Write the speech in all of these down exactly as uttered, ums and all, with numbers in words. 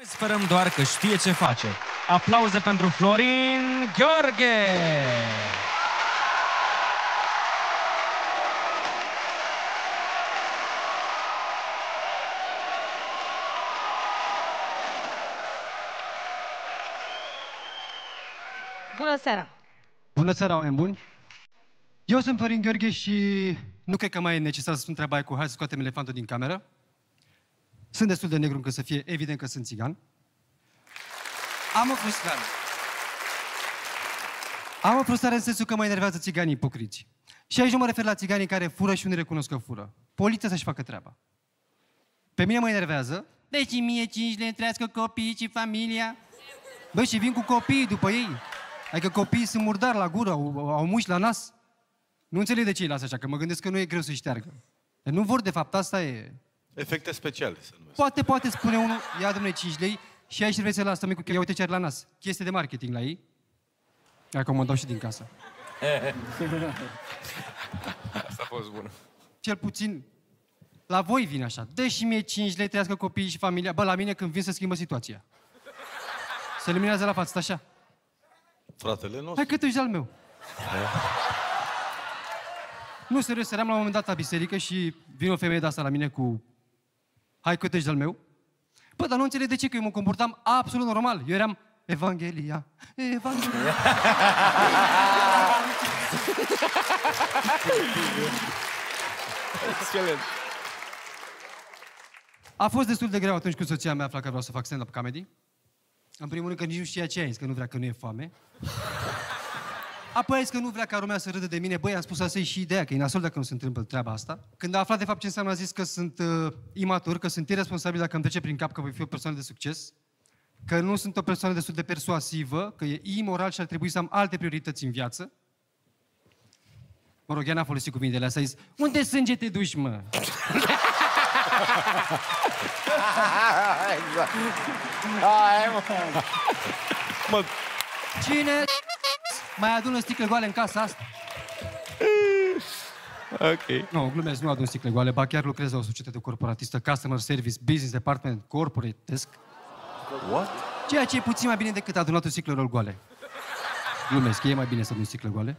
Sperăm doar că știe ce face. Aplauze pentru Florin Gheorghe! Bună seara! Bună seara, oameni buni! Eu sunt Florin Gheorghe și nu cred că mai e necesar să spun treaba aia cu hai să scoatem elefantul din cameră. Sunt destul de negru încât să fie evident că sunt țigan. Am o frustrare. Am o frustrare în sensul că mă enervează țiganii ipocriți. Și aici nu mă refer la țiganii care fură și nu recunosc că fură. Poliția să-și facă treaba. Pe mine mă enervează. Deci mie cinci le întrească copiii și familia. Băi, și vin cu copiii după ei. Adică copiii sunt murdari la gură, au, au muși la nas. Nu înțeleg de ce îi lasă așa, că mă gândesc că nu e greu să-i șteargă. Deci nu vor, de fapt, asta e... Efecte speciale, să numesc. Poate, poate spune unul, ia dom'le cinci lei și aici vrei să lasă micul, că ia uite ce are la nas. Chestie de marketing la ei. Dacă mă dau și din casă. Asta a fost bună. Cel puțin, la voi vine așa. Dă și mie cinci lei, trăiască copiii și familia. Bă, la mine când vin să schimbă situația. Se luminează la față, așa. Fratele nostru. Hai că tu ești al meu. Nu, serios, eram la un moment dat la biserică și vine o femeie de asta la mine cu hai că tu ești al meu. Bă, dar nu înțeleg de ce, că eu mă comportam absolut normal. Eu eram Evanghelia, Evanghelia. Excelent. A fost destul de greu atunci când soția mea afla că vreau să fac stand-up comedy. În primul rând că nici nu știa ce a zis, că nu vrea, că nu e foame. Apoi a zis că nu vrea ca lumea să râdă de mine. Băi, am spus asta e și ideea, că e nasol dacă nu se întâmplă treaba asta. Când a aflat de fapt ce înseamnă, a zis că sunt uh, imatur, că sunt irresponsabil dacă îmi trece prin cap că voi fi o persoană de succes, că nu sunt o persoană destul de persuasivă, că e imoral și ar trebui să am alte priorități în viață. Mă rog, ea n-a folosit cuvintele astea, a zis, unde sânge te duci, mă? Exact. Hai, mă. Mă, Cine mai adună sticle goale în casa asta? ok. Nu, glumesc, nu adun sticle goale, ba chiar lucrez la o societate corporatistă, customer service, business department, corporate desk. What? Ceea ce e puțin mai bine decât adunatul sticlelor goale. Glumesc, e mai bine să adun sticle goale.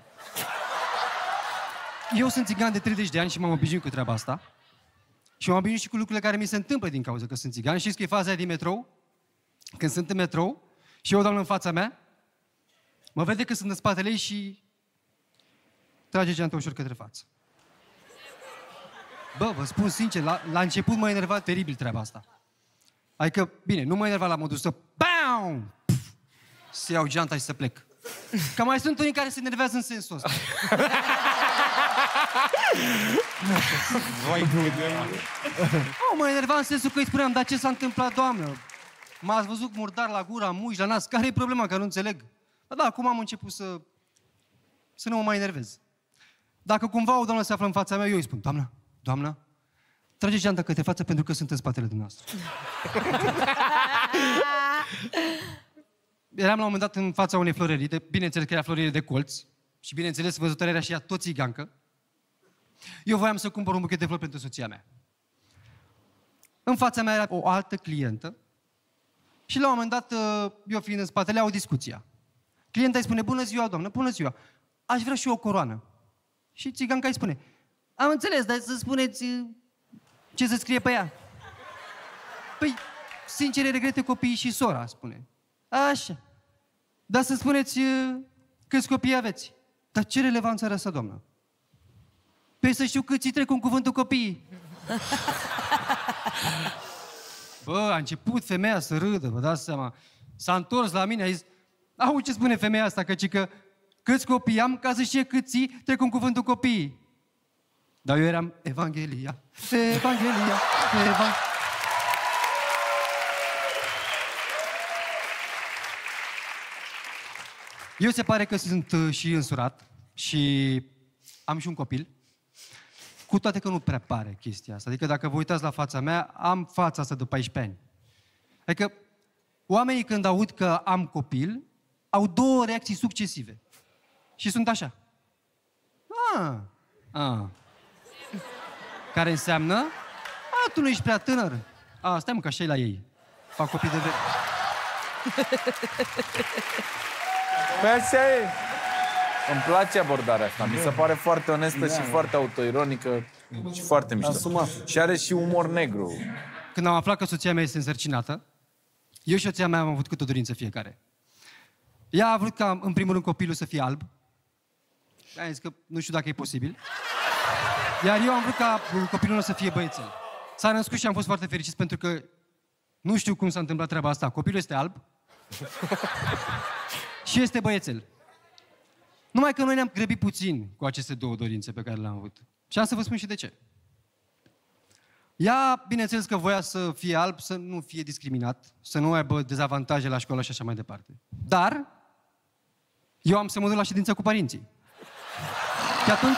Eu sunt țigan de treizeci de ani și m-am obișnuit cu treaba asta. Și m-am obișnuit și cu lucrurile care mi se întâmplă din cauza că sunt țigan. Știți că e faza aia din metrou? Când sunt în metrou și eu o doamnă în fața mea, mă vede că sunt în spatele ei și trage geanta ușor către față. Bă, vă spun sincer, la, la început m-a enervat teribil treaba asta. Adică, bine, nu m-a enervat la modul să BAM! Să iau geanta și să plec. Că mai sunt unii care se enervează în sensul ăsta. Vai, Nu, mă enerva în sensul că îi spuneam, dar ce s-a întâmplat, doamnă? M-ați văzut murdar la gura, muși, la nas, care e problema, că nu înțeleg? Dar da, acum am început să... să nu mă mai enervez. Dacă cumva o doamnă se află în fața mea, eu îi spun, doamnă, doamnă, trage geanta către față pentru că sunt în spatele dumneavoastră. Eram la un moment dat în fața unei florării, de, bineînțeles că era florărie de colț, și bineînțeles văzătoarea era și ea tot țigancă. Eu voiam să cumpăr un buchet de flori pentru soția mea. În fața mea era o altă clientă și la un moment dat, eu fiind în spatele, au discuția. Clienta îi spune, bună ziua, doamnă, bună ziua, aș vrea și eu o coroană. Și țiganca îi spune, am înțeles, dar să spuneți ce să scrie pe ea. Păi, sincer, regrete copiii și sora, spune. Așa. Dar să spuneți câți copii aveți. Dar ce relevanță are asta, doamnă? Păi să știu câți îi trec cu cuvântul copiii. Bă, a început femeia să râdă, vă dați seama. S-a întors la mine, a zis, au, ce spune femeia asta, căci că câți copii am, ca să știe câți trec cu cuvântul copiii. Dar eu eram Evanghelia, Evanghelia, Evanghelia. Eu se pare că sunt uh, și însurat și am și un copil, cu toate că nu prea pare chestia asta. Adică dacă vă uitați la fața mea, am fața asta de paisprezece ani. Adică oamenii când aud că am copil, au două reacții succesive. Și sunt așa. Ah, ah. Care înseamnă, a, tu nu ești prea tânăr. A, stai mă, că așa e la ei. Fac copii de vreme. Păi așa e. Îmi place abordarea asta. Mi se pare foarte onestă și foarte autoironică și foarte mișto. Asumat. Și are și umor negru. Când am aflat că soția mea este însărcinată, eu și soția mea am avut câte o dorință fiecare. Ea a vrut ca, în primul rând, copilul să fie alb. Am zis că nu știu dacă e posibil. Iar eu am vrut ca copilul nostru să fie băiețel. S-a născut și am fost foarte fericit pentru că nu știu cum s-a întâmplat treaba asta. Copilul este alb și este băiețel. Numai că noi ne-am grăbit puțin cu aceste două dorințe pe care le-am avut. Și am să vă spun și de ce. Ea, bineînțeles că voia să fie alb, să nu fie discriminat, să nu aibă dezavantaje la școală și așa mai departe. Dar eu am să mă duc la ședință cu părinții. Și atunci...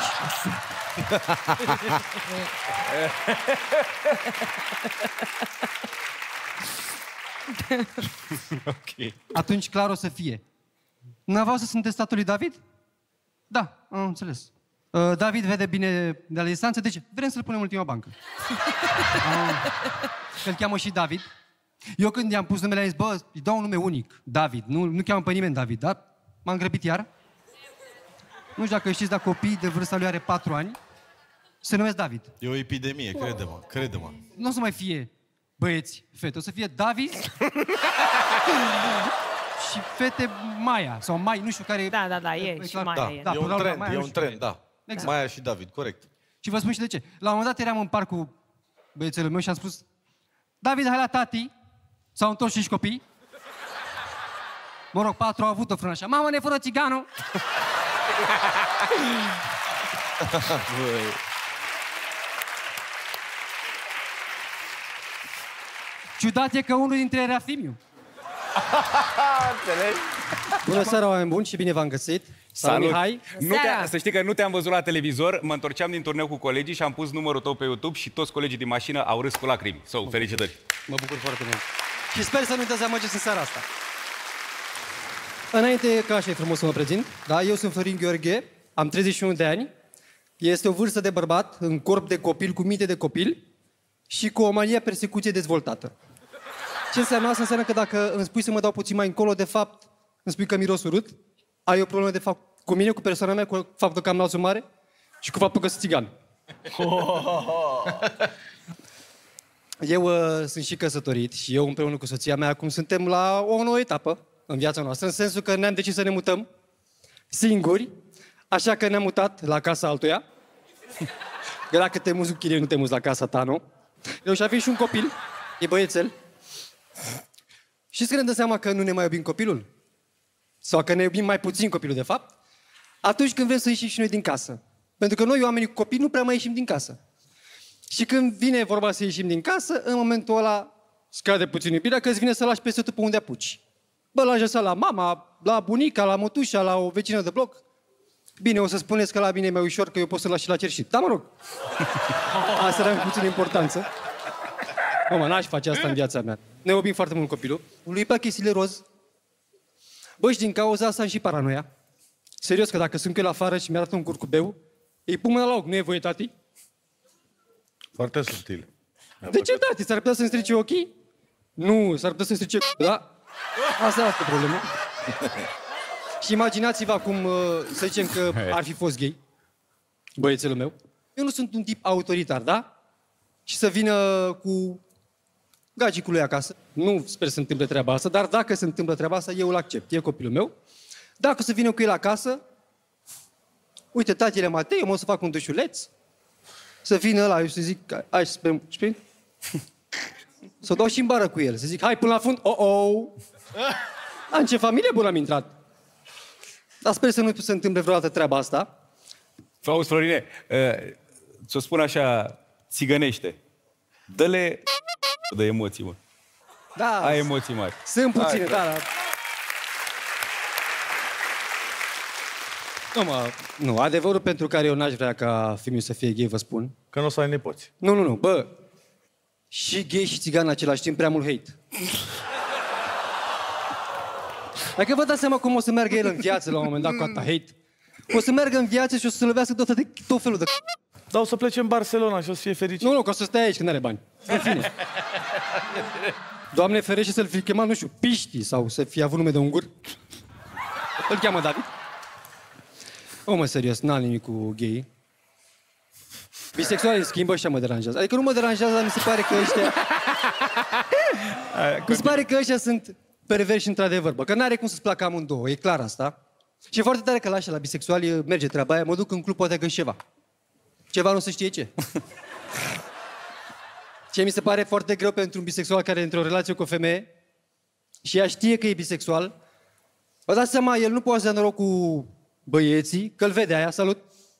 Ok. Atunci clar o să fie. Dumneavoastră sunteți tatăl lui David? Da, am înțeles. Uh, David vede bine de la distanță, deci vrem să-l punem în ultima bancă. uh, Îl cheamă și David. Eu când i-am pus numele, am zis, bă, îi dau un nume unic, David. Nu, nu cheamă pe nimeni David, dar m-am grăbit iar. Nu știu dacă știți, dar copii de vârsta lui are patru ani, se numesc David. E o epidemie, crede-mă, crede-mă. Nu o să mai fie băieți, fete, o să fie David și fete Maia, sau Mai, nu știu care... Da, da, da, e, și clar. Maia Da, e. Da, e până la un urmă, trend, Maia e nu un știu trend, da. Exact. Maia și David, corect. Și vă spun și de ce. La un moment dat eram în parc cu băiețelul meu și am spus, David, hai la tati. S-au întors cinci copii. Mă rog, patru au avut o frână așa. Mamă, ne fură țiganul! Ciudat e că unul dintre ei era Fimiu. Bună seara, oameni buni, și bine v-am găsit. Salut! Mihai. Nu te, să știi că nu te-am văzut la televizor, mă întorceam din turneu cu colegii și am pus numărul tău pe YouTube și toți colegii din mașină au râs cu lacrimi. So, felicitări! Mă bucur foarte mult. Și sper să nu dezamăgesc în seara asta. Înainte, ca așa e frumos să mă prezint, da? Eu sunt Florin Gheorghe, am treizeci și unu de ani, este o vârstă de bărbat, în corp de copil, cu minte de copil și cu o manie persecuție dezvoltată. Ce înseamnă asta? Înseamnă că dacă îmi spui să mă dau puțin mai încolo, de fapt, îmi spui că miros urât, ai o problemă de fapt cu mine, cu persoana mea, cu faptul că am nasul mare și cu faptul că sunt țigan. Eu uh, sunt și căsătorit și eu împreună cu soția mea acum suntem la o nouă etapă în viața noastră, în sensul că ne-am decis să ne mutăm singuri, așa că ne-am mutat la casa altuia. Că dacă te muți cu chirie, nu te muți la casa ta, nu? Eu și avem și un copil, e băiețel. Știți că ne dă seama că nu ne mai iubim copilul? Sau că ne iubim mai puțin copilul, de fapt? Atunci când vrem să ieșim și noi din casă. Pentru că noi, oamenii cu copii, nu prea mai ieșim din casă. Și când vine vorba să ieșim din casă, în momentul ăla scade puțin iubirea, că îți vine să lași peste tot pe unde apuci. Bă, lași așa la mama, la bunica, la mătușa, la o vecină de bloc. Bine, o să spuneți că la mine e mai ușor, că eu pot să-l las și la cerșit. Da, mă rog. Asta are puțin importanță. Bă, mă, n-aș face asta în viața mea. Ne iubim foarte mult copilul. Lui plac chestiile roz. Bă, și din cauza asta am și paranoia. Serios, că dacă sunt eu la afară și mi-arată un curcubeu, îi pun mâna la ochi. Nu e voie, tati? Foarte subtil. De ce, tati? S-ar putea să-mi strice ochii? Nu, s-ar putea să-mi strice... Da? Asta e asta problemă. Și imaginați-vă acum, să zicem că ar fi fost gay, băiețelul meu. Eu nu sunt un tip autoritar, da? Și să vină cu gagicul lui acasă. Nu sper să se întâmple treaba asta, dar dacă se întâmplă treaba asta, eu îl accept. E copilul meu. Dacă o să vină cu el acasă, uite, tatile Matei, eu mă o să fac un dușuleț, să vină ăla, eu să zic, hai să spun, spun? Să o dau și în bară cu el, să zic, hai până la fund, oh-oh! A, în ce familie bună am intrat? Dar sper să nu se întâmple vreodată treaba asta. Auzi, Florine, ți-o spun așa, țigănește. Dă-le... de emoții, mă. Da, Ai emoții mari. sunt puține, da, da. Nu, mă, nu, adevărul pentru care eu n-aș vrea ca Fimiu să fie gay, vă spun. Că nu o să ai nepoți. Nu, nu, nu, bă, și gay și țigan în același timp, prea mult hate. Dacă vă dați seama cum o să meargă el în viață la un moment dat cu atâta hate, o să meargă în viață și o să se lovească tot, de, tot felul de... Dar o să plece în Barcelona și o să fie fericit. Nu, nu, că o să stai aici când are bani. În fine. Doamne ferește să-l fi chemat, nu știu, Piști sau să fie avut nume de ungur. Îl cheamă David. O, mă, serios, n-am nimic cu gay. Bisexualii schimbă, ăștia mă deranjează. Adică nu mă deranjează, dar mi se pare că ăștia... mi se pare că ăștia sunt perverși într-adevăr, bă. Că n-are cum să-ți placă amândouă, e clar asta. Și e foarte tare că la așa, la bisexuali, merge treaba aia, mă duc în club, poate găsi ceva. Ceva nu se știe ce. Ce mi se pare foarte greu pentru un bisexual care e într-o relație cu o femeie și ea știe că e bisexual, vă dați seama, el nu poate să dea noroc cu băieții, că-l vede aia, salut.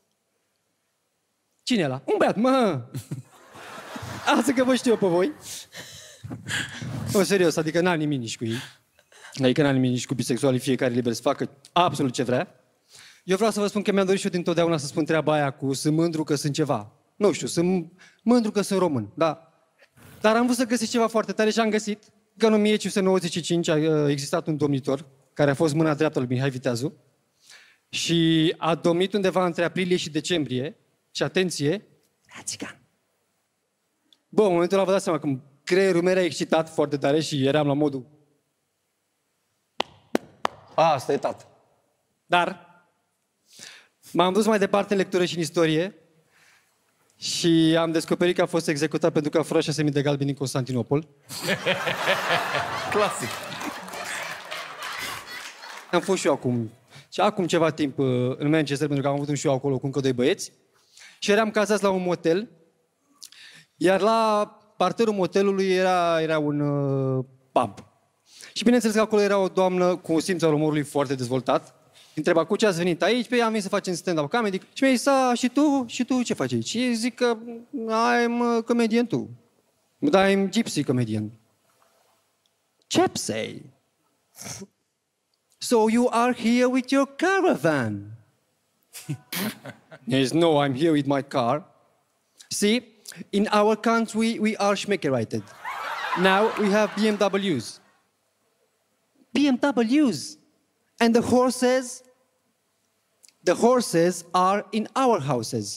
Cine e ăla? Un băiat, mă! Asta că vă știu eu pe voi. O, serios, adică n-am nimic nici cu ei. Adică n-am nimic nici cu bisexualii, fiecare liber să facă absolut ce vrea. Eu vreau să vă spun că mi-am dorit și eu dintotdeauna să spun treaba aia cu sunt mândru că sunt ceva. Nu știu, sunt mândru că sunt român, da. Dar am vrut să găsesc ceva foarte tare și am găsit că în o mie cinci sute nouăzeci și cinci a existat un domnitor care a fost mâna dreaptă lui Mihai Viteazu și a domnit undeva între aprilie și decembrie și, atenție, era țigan. Bă, în momentul ăla vă dați seama că creierul meu era excitat foarte tare și eram la modul... A, asta e tată. Dar m-am dus mai departe în lectură și în istorie și am descoperit că a fost executat pentru că a furat șase mii de galbeni din Constantinopol. Clasic. Am fost și eu acum, și acum ceva timp în Manchester, pentru că am avut și eu acolo cu încă doi băieți și eram cazați la un motel, iar la parterul motelului era, era un uh, pub. Și bineînțeles că acolo era o doamnă cu un simț al umorului foarte dezvoltat. Întreba, cu ce ați venit aici? Pe ea am venit să facem stand-up comedy. Și mi-a zis, a, și tu? Și tu ce faci aici? Și zic că I'm a comedian too. But I'm gypsy comedian. Gypsy? So you are here with your caravan? Yes, no, I'm here with my car. See, in our country we are schmeckerated. Now we have B M Ws. B M Ws. And the horses, the horses are in our houses.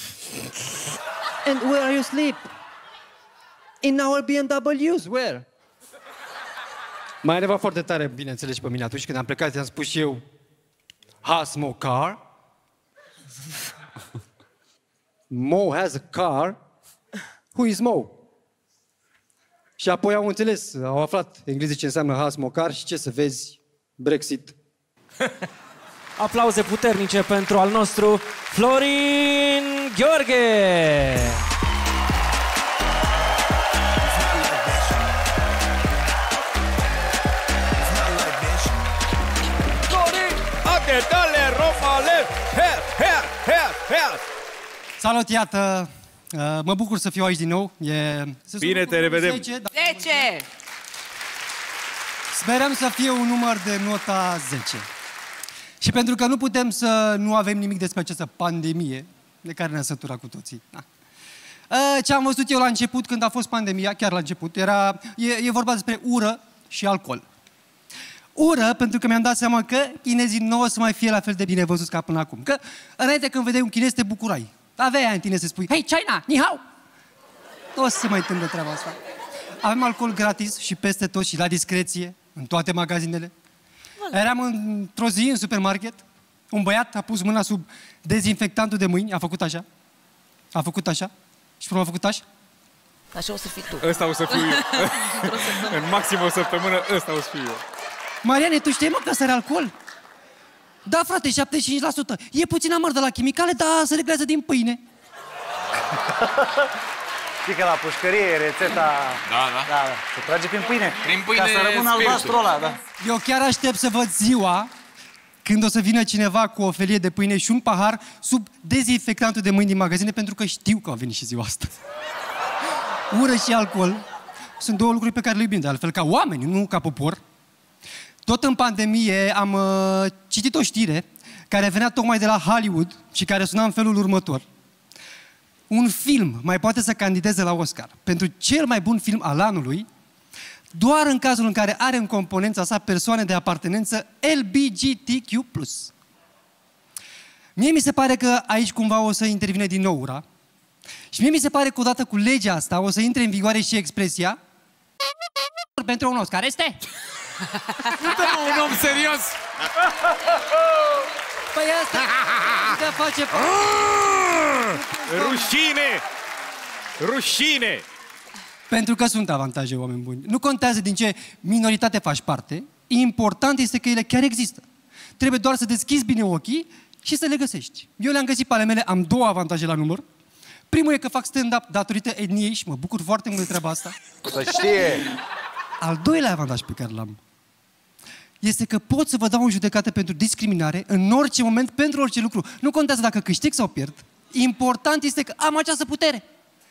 And where are you sleep? In our B M Ws. Where? M-a enervat foarte tare, bineînțeles, și pe mine atunci când am plecat, i-am spus și eu, has Mo car? Mo has a car? Who is Mo? Și apoi au înțeles, au aflat englezii ce înseamnă has Mo car și ce să vezi, Brexit. Aplauze puternice pentru al nostru Florin Gheorghe! Florin, atentale, Rofale, her, her, her, her! Salut, iată! Mă bucur să fiu aici din nou. E... Bine, te revedem! zece, dar... zece! Sperăm să fie un număr de nota zece. Și pentru că nu putem să nu avem nimic despre această pandemie, de care ne-a săturat cu toții. Da. Ce am văzut eu la început, când a fost pandemia, chiar la început, era, e, e vorba despre ură și alcool. Ură, pentru că mi-am dat seama că chinezii nu o să mai fie la fel de bine văzuți ca până acum. Că înainte când vedeai un chinez te bucurai. Aveai aia în tine să spui, hei, China, ni hao! Nu o să se mai întâmple treaba asta. Avem alcool gratis și peste tot și la discreție, în toate magazinele. Eram într-o zi în supermarket, un băiat a pus mâna sub dezinfectantul de mâini, a făcut așa, a făcut așa și până a făcut așa. Așa o să fii tu. Ăsta o să fiu eu. În maxim o săptămână, ăsta o să fiu eu. Mariane, tu știi, mă, că ăsta are alcool? Da, frate, șaptezeci și cinci la sută. E puțin amăr de la chimicale, dar se reglează din pâine. Știi că la pușcărie e rețeta... Da, da. Da, se trage prin pâine. Prin pâine ca să rămână spiritul. albastru ăla, da. Eu chiar aștept să văd ziua când o să vină cineva cu o felie de pâine și un pahar sub dezinfectantul de mâini din magazine, pentru că știu că a venit și ziua asta. Ură și alcool sunt două lucruri pe care le iubim, de altfel, ca oameni, nu ca popor. Tot în pandemie am uh, citit o știre care venea tocmai de la Hollywood și care suna în felul următor. Un film mai poate să candideze la Oscar pentru cel mai bun film al anului doar în cazul în care are în componența sa persoane de apartenență L G B T Q plus. Mie mi se pare că aici cumva o să intervine din nou ura și mie mi se pare că odată cu legea asta o să intre în vigoare și expresia pentru un Oscar este? Un om serios! Păi asta putea face... Rușine! Rușine! Pentru că sunt avantaje, oameni buni. Nu contează din ce minoritate faci parte, important este că ele chiar există. Trebuie doar să deschizi bine ochii și să le găsești. Eu le-am găsit pe ale mele, am două avantaje la număr. Primul e că fac stand-up datorită etniei și mă bucur foarte mult de treaba asta. Să știe! Al doilea avantaj pe care l-am este că pot să vă dau în judecată pentru discriminare în orice moment, pentru orice lucru. Nu contează dacă câștig sau pierd. Important este că am această putere.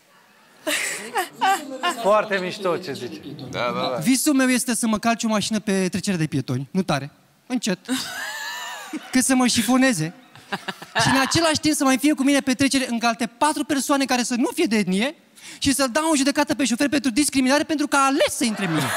Foarte mișto ce zici. Da, da, da. Visul meu este să mă calci o mașină pe trecere de pietoni, nu tare, încet, cât să mă șifoneze și în același timp să mai fie cu mine pe trecere încă alte patru persoane care să nu fie de etnie și să-l dau în judecată pe șofer pentru discriminare pentru că a ales să intre în mine.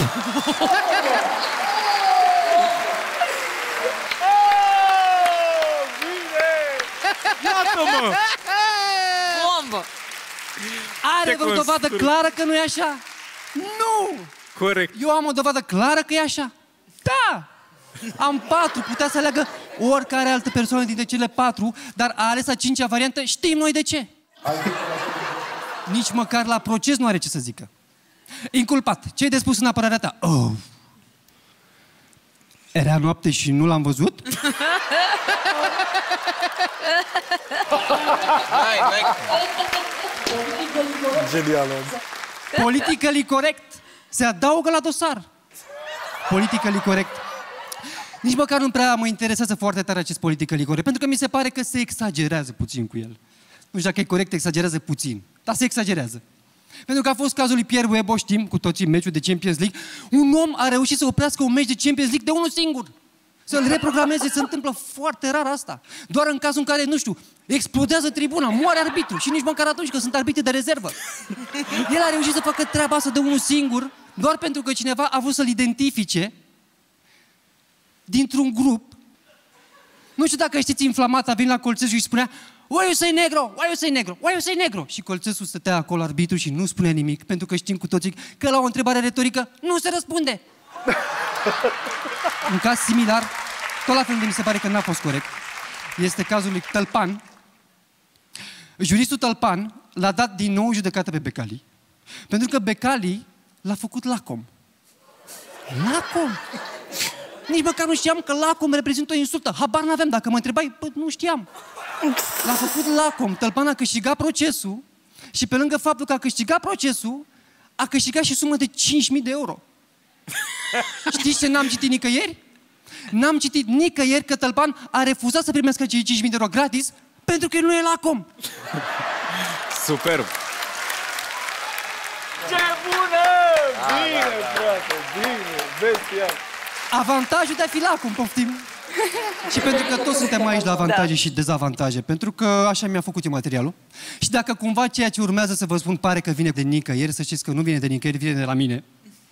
Iată-mă! Bombă! Are o dovadă clară că nu e așa? Nu! Corect. Eu am o dovadă clară că e așa? Da! Am patru, putea să aleagă oricare altă persoană dintre cele patru, dar a ales a cincea variantă, știm noi de ce. Nici măcar la proces nu are ce să zică. Inculpat, ce-ai de spus în apărarea ta? Oh. Era noapte și nu l-am văzut? Genial. Politically corect. Se adaugă la dosar. Politically corect. Nici măcar nu prea mă interesează foarte tare acest politically corect, pentru că mi se pare că se exagerează puțin cu el. Nu știu dacă e corect, exagerează puțin. Dar se exagerează. Pentru că a fost cazul lui Pierre Webo, știm cu toții meciul de Champions League. Un om a reușit să oprească un meci de Champions League de unul singur. Să-l reprogrameze, se întâmplă foarte rar asta. Doar în cazul în care, nu știu, explodează tribuna, moare arbitru și nici măcar atunci că sunt arbitri de rezervă. El a reușit să facă treaba asta de unul singur, doar pentru că cineva a vrut să-l identifice dintr-un grup. Nu știu dacă știți, Inflamata vine la Colțesu și îi spunea: "Why you say negro? Why you say negro? Why you say negro?" Și Colțesu stătea acolo, arbitru, și nu spunea nimic, pentru că știm cu toții că la o întrebare retorică nu se răspunde. Un caz similar, tot la fel de mi se pare că n-a fost corect, este cazul lui Tălpan. Juristul Tălpan l-a dat din nou judecată pe Becali, pentru că Becali l-a făcut lacom. Lacom? Nici măcar nu știam că lacom reprezintă o insultă. Habar n-aveam. Dacă mă întrebai, bă, nu știam. L-a făcut lacom. Tălpan a câștigat procesul și pe lângă faptul că a câștigat procesul, a câștigat și sumă de cinci mii de euro. Știți ce n-am citit nicăieri? N-am citit nicăieri că Tălpan a refuzat să primească cei cinci mii de euro gratis pentru că el nu e lacom. Superb! Ce bună! Bine, frate, bine, bestial! Avantajul de a fi lacom, poftim. Și pentru că toți suntem aici la avantaje și dezavantaje, pentru că așa mi-a făcut eu materialul. Și dacă cumva ceea ce urmează să vă spun pare că vine de nicăieri, să știți că nu vine de nicăieri, vine de la mine.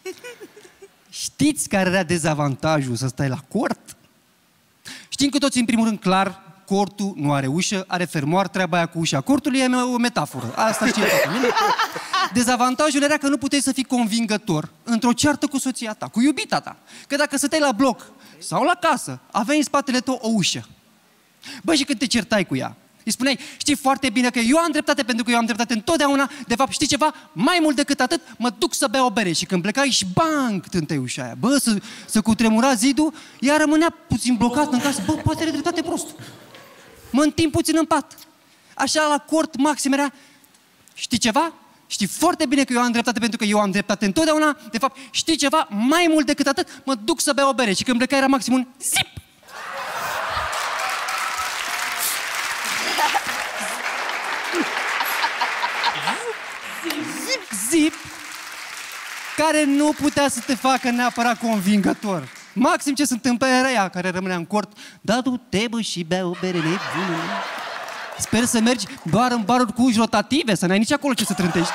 Știți care era dezavantajul să stai la cort? Știm cu toții, în primul rând, clar, cortul nu are ușă, are fermoar, treaba aia cu ușa cortului e o metaforă. Asta știe toată lumea. Dezavantajul era că nu puteai să fii convingător într-o ceartă cu soția ta, cu iubita ta. Că dacă stăteai la bloc sau la casă, aveai în spatele tău o ușă. Bă, și când te certai cu ea, îi spuneai: "Știi foarte bine că eu am dreptate pentru că eu am dreptate întotdeauna. De fapt, știi ceva? Mai mult decât atât, mă duc să beau o bere." Și când plecai și bang, tântei ușa aia. Bă, să, să cutremura zidul, ea rămânea puțin blocat în casă. Bă, poate are dreptate prost. Mă întind puțin în pat. Așa la cort maxim era: "Știi ceva? Știi foarte bine că eu am dreptate pentru că eu am dreptate întotdeauna. De fapt, știi ceva? Mai mult decât atât, mă duc să beau o bere." Și când plecai era maxim un zip. Zip, care nu putea să te facă neapărat convingător. Maxim ce se întâmplă era ea care rămânea în cort: "Da, du-te, bă, și bea o bere nebună. Sper să mergi doar în baruri cu uși rotative, să n-ai nici acolo ce să trântești."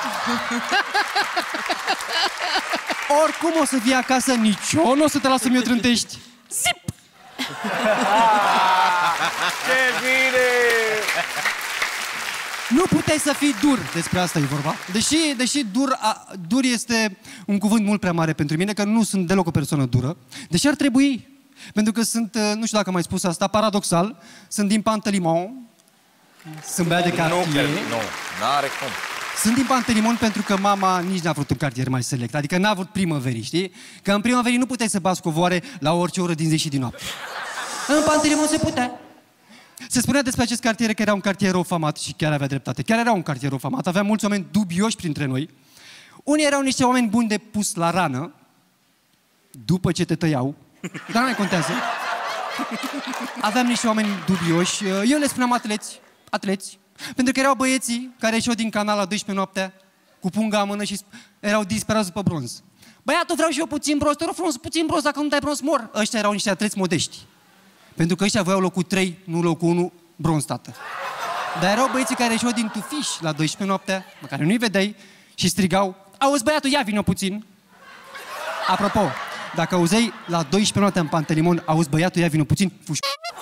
Oricum o să vii acasă, nici eu nu o să te las să mi-o trântești. Zip! Ce bine! Nu puteai să fii dur, despre asta e vorba. Deși, deși dur, a, dur este un cuvânt mult prea mare pentru mine, că nu sunt deloc o persoană dură. Deși ar trebui, pentru că sunt, nu știu dacă am mai spus asta, paradoxal, sunt din Pantelimon, sunt băiat de cartier. Nu, n-are cum. Sunt din Pantelimon pentru că mama nici n-a vrut un cartier mai select, adică n-a vrut primăverii, știi? Că în primăverii nu puteai să bați covoare la orice oră din zi și din noapte. În Pantelimon se putea. Se spunea despre acest cartier că era un cartier rău famat și chiar avea dreptate. Chiar era un cartier rău famat, avea mulți oameni dubioși printre noi. Unii erau niște oameni buni de pus la rană, după ce te tăiau, dar nu mai contează. Aveam niște oameni dubioși, eu le spuneam atleți, atleți, pentru că erau băieții care ieșeau din canal la douăsprezece noaptea, cu punga în mână și erau disperați după bronz. Băiatul, vreau și eu puțin bronz, te rog frumos, puțin bronz, dacă nu dai bronz, mor. Ăștia erau niște atleți modești. Pentru că ăștia voiau locul trei, nu locul unu, bronz, tată. Dar erau băieții care ieșeau din tufiș la douăsprezece noaptea, pe care nu-i vedeai, și strigau: auzi, băiatul, ia vină puțin. Apropo, dacă auzeai la douăsprezece noaptea în Pantelimon: auzi, băiatul, ia vină puțin, fuș...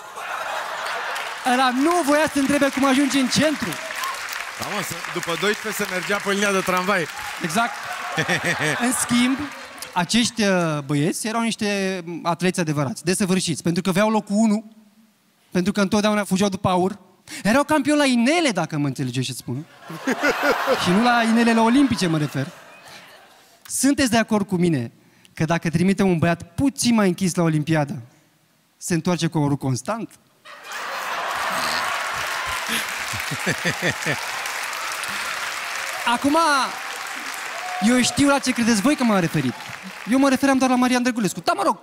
Ăla nu voia să întrebe cum ajunge în centru. Da, mă, după douăsprezece se mergea pe linia de tramvai. Exact. În schimb, acești băieți erau niște atleți adevărați, desăvârșiți, pentru că aveau locul unu, pentru că întotdeauna fugeau după aur. Erau campioni la inele, dacă mă înțelegeți ce spun. Și nu la inelele olimpice mă refer. Sunteți de acord cu mine că dacă trimitem un băiat puțin mai închis la Olimpiadă, se întoarce cu aurul constant? Acum, eu știu la ce credeți voi că m-am referit. Eu mă referam doar la Marian Drăgulescu. Da, mă rog.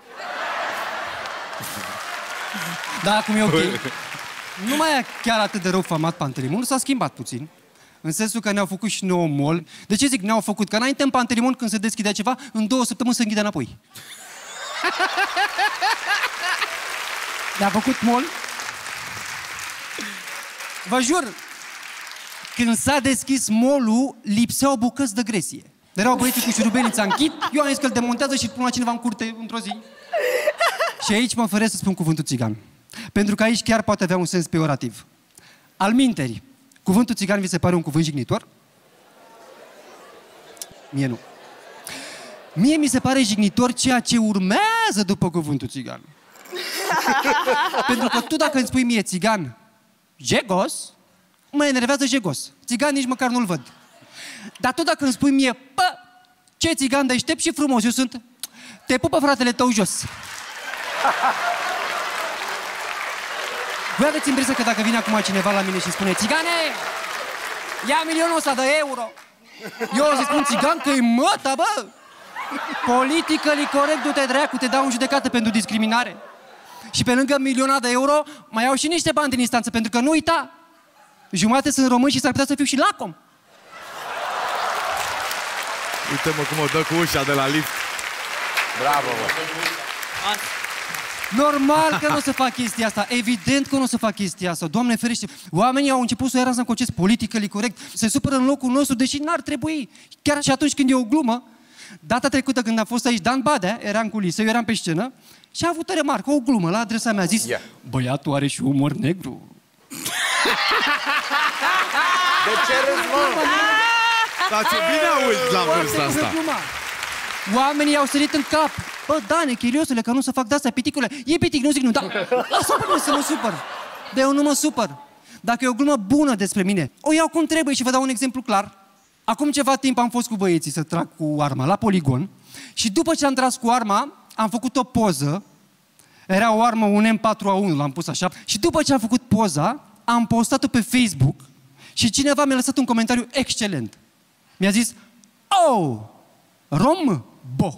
Da, acum e ok. Nu mai e chiar atât de rău famat Pantelimon, s-a schimbat puțin. În sensul că ne-au făcut și nouă mall. De ce zic ne-au făcut? Că înainte în Pantelimon, când se deschidea ceva, în două săptămâni se închidea înapoi. Ne-a făcut mall. Vă jur, când s-a deschis mall-ul, lipseau bucăți de gresie. Erau băieții cu șurubelnița închid, eu am zis că îl demontează și îl pun la cineva în curte într-o zi. Și aici mă feresc să spun cuvântul țigan. Pentru că aici chiar poate avea un sens peorativ. Alminteri, cuvântul țigan vi se pare un cuvânt jignitor? Mie nu. Mie mi se pare jignitor ceea ce urmează după cuvântul țigan. Pentru că tu dacă îmi spui mie țigan jegos, mă enervează jegos. Țigan nici măcar nu-l văd. Dar tu dacă îmi spui mie, bă, ce țigan deștept și frumos, eu sunt, te pupă fratele tău jos. Voi aveți impresia că dacă vine acum cineva la mine și spune: țigane, ia milionul ăsta de euro, eu o să spun: țigan, că e măta, bă! Politically corect, du-te dracu, te dau în judecată pentru discriminare. Și pe lângă miliona de euro, mai iau și niște bani din instanță, pentru că nu uita, jumate sunt români și s-ar putea să fiu și lacom. Uite-mă cum o dă cu ușa de la lift. Bravo, bă. Normal că nu o să fac chestia asta, evident că nu o să fac chestia asta, Doamne ferește. Oamenii au început să ia razna cu acest politically corect, se supără în locul nostru, deși n-ar trebui. Chiar și atunci când e o glumă, data trecută când a fost aici Dan Badea, era în culisă, eu eram pe scenă, și a avut o remarcă, o glumă la adresa mea, a zis: yeah. Băiatul are și umor negru. De ce râzi, mă? Dar ce bine auzi la vârsta asta. Oamenii au sărit în cap. Bă, Dane, chiliosule, că nu să fac de-astea, piticule. E pitic, nu zic nu, dar lasă-mă să mă supăr. Dar eu nu mă supăr. Dacă e o glumă bună despre mine, o iau cum trebuie și vă dau un exemplu clar. Acum ceva timp am fost cu băieții să trag cu arma la poligon și după ce am tras cu arma, am făcut o poză. Era o armă, un M patru A unu, l-am pus așa. Și după ce am făcut poza, am postat-o pe Facebook și cineva mi-a lăsat un comentariu excelent. Mi-a zis: oh, rom, bo.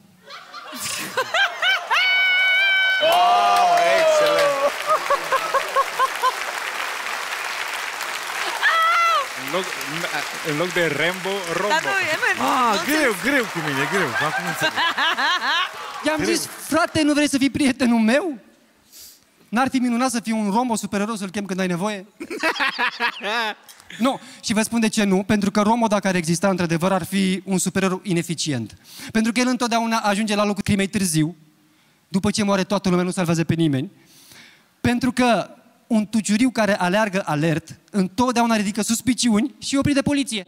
Wow, excelent! În loc, în loc de Rambo, Rombo. Dar nu, e, nu, Ah, nu greu, greu cu mine, greu. Acum înțeleg. I-am zis: frate, nu vrei să fii prietenul meu? N-ar fi minunat să fii un Rombo supererou să-l chem când ai nevoie? Nu, și vă spun de ce nu. Pentru că Romo, dacă ar exista, într-adevăr, ar fi un supererou ineficient. Pentru că el întotdeauna ajunge la locul crimei târziu, după ce moare toată lumea, nu salvează pe nimeni. Pentru că un tuciuriu care aleargă alert întotdeauna ridică suspiciuni și e oprit de poliție.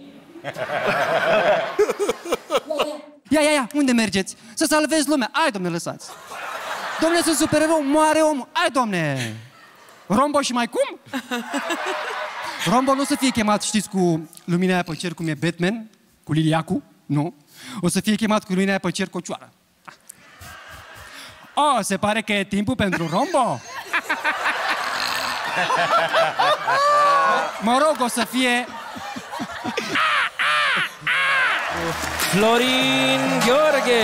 Ia, ia, ia, unde mergeți? Să salvezi lumea. Hai, domne, lăsați. Domne, sunt supererou, moare omul. Hai, domne. Rombo și mai cum? Rombo nu o să fie chemat, știți, cu lumina aia pe cer, cum e Batman, cu Liliacu, nu. O să fie chemat cu lumina aia pe cer, Cocioară. Oh, se pare că e timpul pentru Rombo. Mă rog, o să fie... Florin Gheorghe!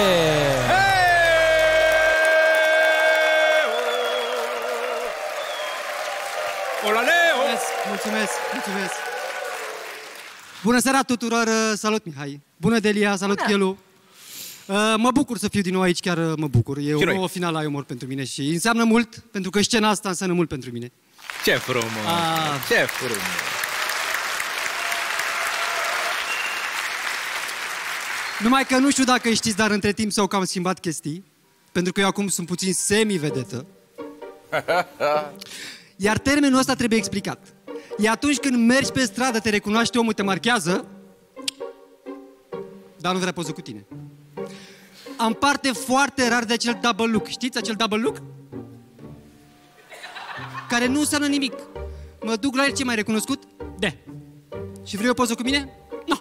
Mulțumesc, mulțumesc, mulțumesc. Bună seara tuturor, salut Mihai. Bună Delia, salut Chelu. Uh, mă bucur să fiu din nou aici, chiar mă bucur. E o nouă finală a umor pentru mine și înseamnă mult, pentru că scena asta înseamnă mult pentru mine. Ce frumos! Ah. Ce frumos! Numai că nu știu dacă știți, dar între timp s-au cam schimbat chestii, pentru că eu acum sunt puțin semi-vedetă. Iar termenul ăsta trebuie explicat. E atunci când mergi pe stradă, te recunoaște omul, te marchează, dar nu vrea poză cu tine. Am parte foarte rar de acel double look. Știți acel double look? Care nu înseamnă nimic. Mă duc la el, ce mai recunoscut? De. Și vrei o poză cu mine? Nu.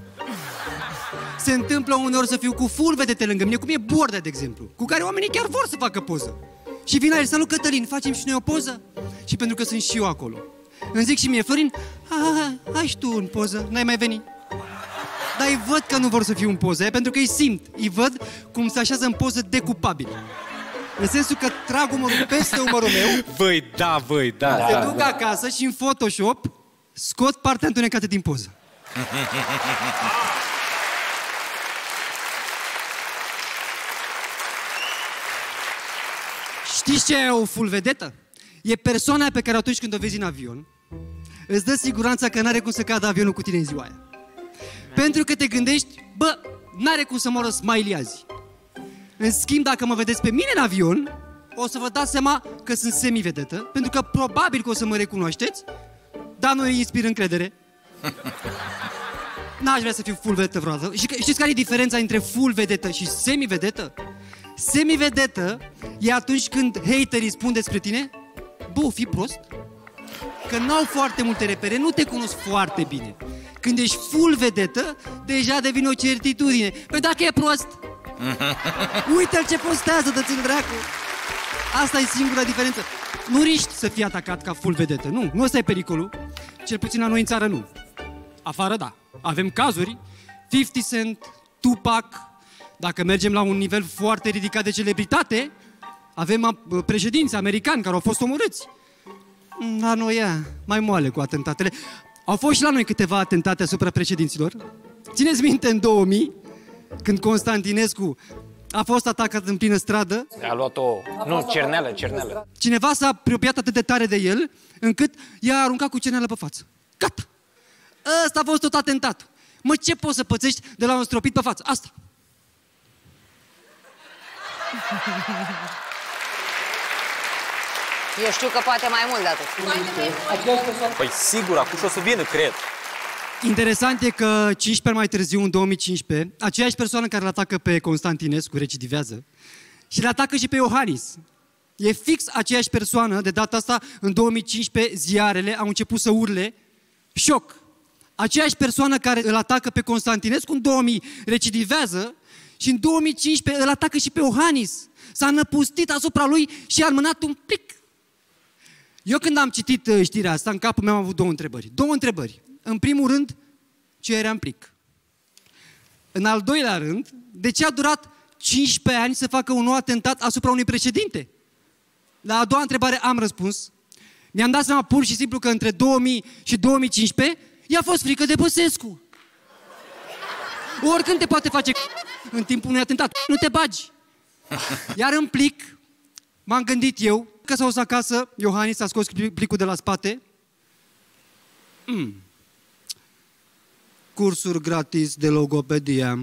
Se întâmplă uneori să fiu cu full vedete lângă mine, cum e Bordea, de exemplu, cu care oamenii chiar vor să facă poză. Și vin la el, salut Cătălin, facem și noi o poză? Și pentru că sunt și eu acolo, îmi zic și mie, Florin, ai și tu în poză, n-ai mai venit. Dar îi văd că nu vor să fiu în poză, e pentru că îi simt, îi văd cum se așează în poză decupabil. În sensul că trag umărul peste umărul meu. Băi, da, băi, da, Se da, duc da. acasă și în Photoshop scot partea întunecată din poză. Știți ce e o full vedetă? E persoana pe care atunci când o vezi în avion, îți dă siguranța că n-are cum să cadă avionul cu tine în ziua aia. Pentru că te gândești, bă, n-are cum să moră Smiley azi. În schimb, dacă mă vedeți pe mine în avion, o să vă dați seama că sunt semi-vedetă, pentru că probabil că o să mă recunoașteți, dar nu îi inspir încredere. N-aș vrea să fiu full vedetă vreodată. Și știți care e diferența între full vedetă și semi-vedetă? Semi-vedetă e atunci când haterii spun despre tine, bă, o fi prost? Că n-au foarte multe repere, nu te cunosc foarte bine. Când ești full vedetă, deja devine o certitudine. Păi dacă e prost, uite-l ce postează, dă-ți-l dracu. Asta e singura diferență. Nu riști să fii atacat ca full vedetă, nu, nu ăsta e pericolul. Cel puțin la noi în țară nu. Afară, da. Avem cazuri, fifty Cent, Tupac. Dacă mergem la un nivel foarte ridicat de celebritate, avem președinți americani care au fost omorâți. La noi e mai moale cu atentatele. Au fost și la noi câteva atentate asupra președinților. Țineți minte în două mii, când Constantinescu a fost atacat în plină stradă. A luat-o... Nu, cerneală, cerneală. Cineva s-a apropiat atât de tare de el, încât i-a aruncat cu cerneală pe față. Gata! Ăsta a fost tot atentatul. Mă, ce poți să pățești de la un stropit pe față? Asta. Eu știu că poate mai mult de atât. Păi sigur, acum și o să vină, cred. Interesant e că cincisprezece ani mai târziu, în două mii cincisprezece, aceeași persoană care l-atacă pe Constantinescu recidivează și l-atacă și pe Iohannis. E fix aceeași persoană, de data asta, în două mii cincisprezece, ziarele au început să urle șoc. Aceeași persoană care îl atacă pe Constantinescu în două mii recidivează și în două mii cincisprezece îl atacă și pe Iohannis. S-a năpustit asupra lui și a înmânat un plic. Eu când am citit știrea asta, în capul meu am avut două întrebări. Două întrebări. În primul rând, ce era în plic? În al doilea rând, de ce a durat cincisprezece ani să facă un nou atentat asupra unui președinte? La a doua întrebare am răspuns. Mi-am dat seama pur și simplu că între două mii și două mii cincisprezece i-a fost frică de Băsescu. Oricând te poate face în timpul unui atentat, nu te bagi. Iar în plic, m-am gândit eu că s-a dus acasă, Iohannis a scos plicul de la spate. Mm. Cursuri gratis de logopedie.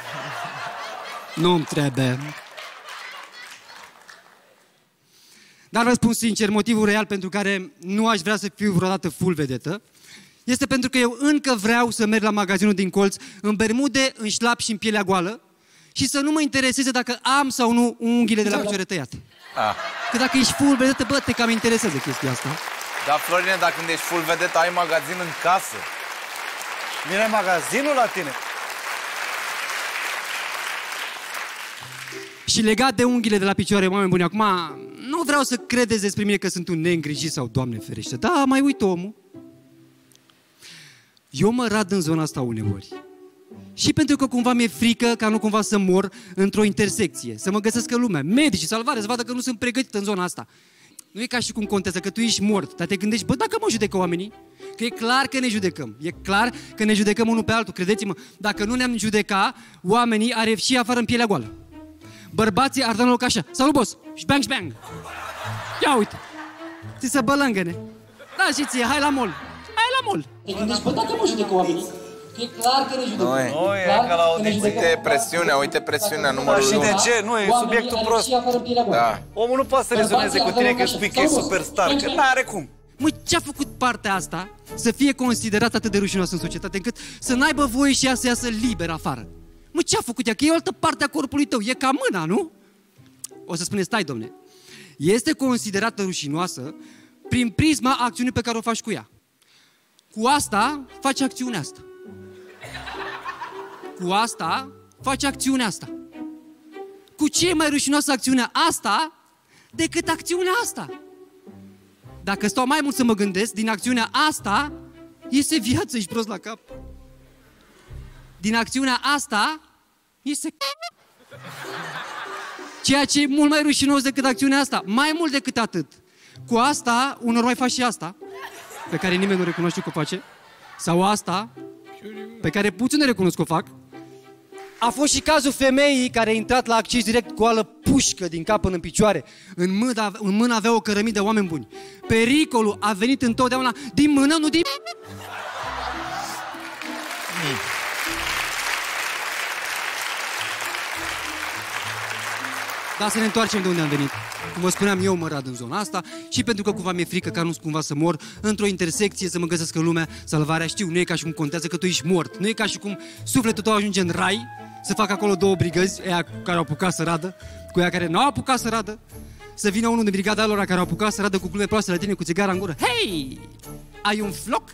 Nu-mi trebuie. Dar vă spun sincer, motivul real pentru care nu aș vrea să fiu vreodată full vedetă este pentru că eu încă vreau să merg la magazinul din colț în bermude, în șlap și în pielea goală și să nu mă intereseze dacă am sau nu unghiile de la picioare tăiate. Ah. Că dacă ești full vedetă, bă, te cam interesează chestia asta. Dar, Florine, dacă când ești full vedetă, ai magazin în casă. Vine magazinul la tine. Și legat de unghiile de la picioare, oameni buni, acum nu vreau să credeți despre mine că sunt un neîngrijit sau Doamne ferește. Da, mai uită omul. Eu mă rad în zona asta uneori. Și pentru că cumva mi-e frică ca nu cumva să mor într-o intersecție, să mă găsească lumea, medici, salvare, să vadă că nu sunt pregătit în zona asta. Nu e ca și cum contează că tu ești mort, dar te gândești, bă, dacă mă judecă oamenii, că e clar că ne judecăm, e clar că ne judecăm unul pe altul, credeți-mă, dacă nu ne-am judeca, oamenii ar ieși afară în pielea goală. Bărbații ar da în loc așa, salut boss, șbang, șbang. Ia uite, ți se bălângăne. Da, și ție, hai la mall, hai la mall. Te gândești, bă, dacă mă judecă oamenii, că e clar că ne judecăm. Nu e, uite presiunea, uite presiunea numărul Și unu. de ce? Nu, e subiectul prost. Da. Omul nu poate să rezoneze cu tine că spui că e superstar, că n-are cum. Măi, ce-a făcut partea asta să fie considerată atât de rușinoasă în societate, încât să n-aibă voie și ea să iasă liber afară? Mă, ce-a făcut ea? Că e o altă parte a corpului tău, e ca mâna, nu? O să spuneți, stai, domne, este considerată rușinoasă prin prisma acțiunii pe care o faci cu ea. Cu asta faci acțiunea asta. Cu asta faci acțiunea asta. Cu ce e mai rușinoasă acțiunea asta decât acțiunea asta? Dacă stau mai mult să mă gândesc, din acțiunea asta iese viață, ești prost la cap. Din acțiunea asta iese... Ceea ce e mult mai rușinos decât acțiunea asta. Mai mult decât atât. Cu asta, unor mai faci și asta, pe care nimeni nu recunoaște că o face, sau asta, pe care puțin ne recunosc că o fac. A fost și cazul femeii care a intrat la acces direct cu ală pușcă din cap până în picioare. În mână, în mână avea o cărămidă de oameni buni. Pericolul a venit întotdeauna din mână, nu din... Mm. Dar să ne întoarcem de unde am venit. Cum vă spuneam, eu mă rad în zona asta și pentru că cumva mi-e frică ca nu cumva să mor într-o intersecție, să mă găsesc în lumea, salvarea. Știu, nu e ca și cum contează că tu ești mort. Nu e ca și cum sufletul tău ajunge în rai, să facă acolo două brigăzi, aia care au apucat să radă, cu aia care nu au apucat să radă, să vină unul din brigada lor care au apucat să radă cu glume proaste la tine, cu țigara în gură. Hei! Ai un floc?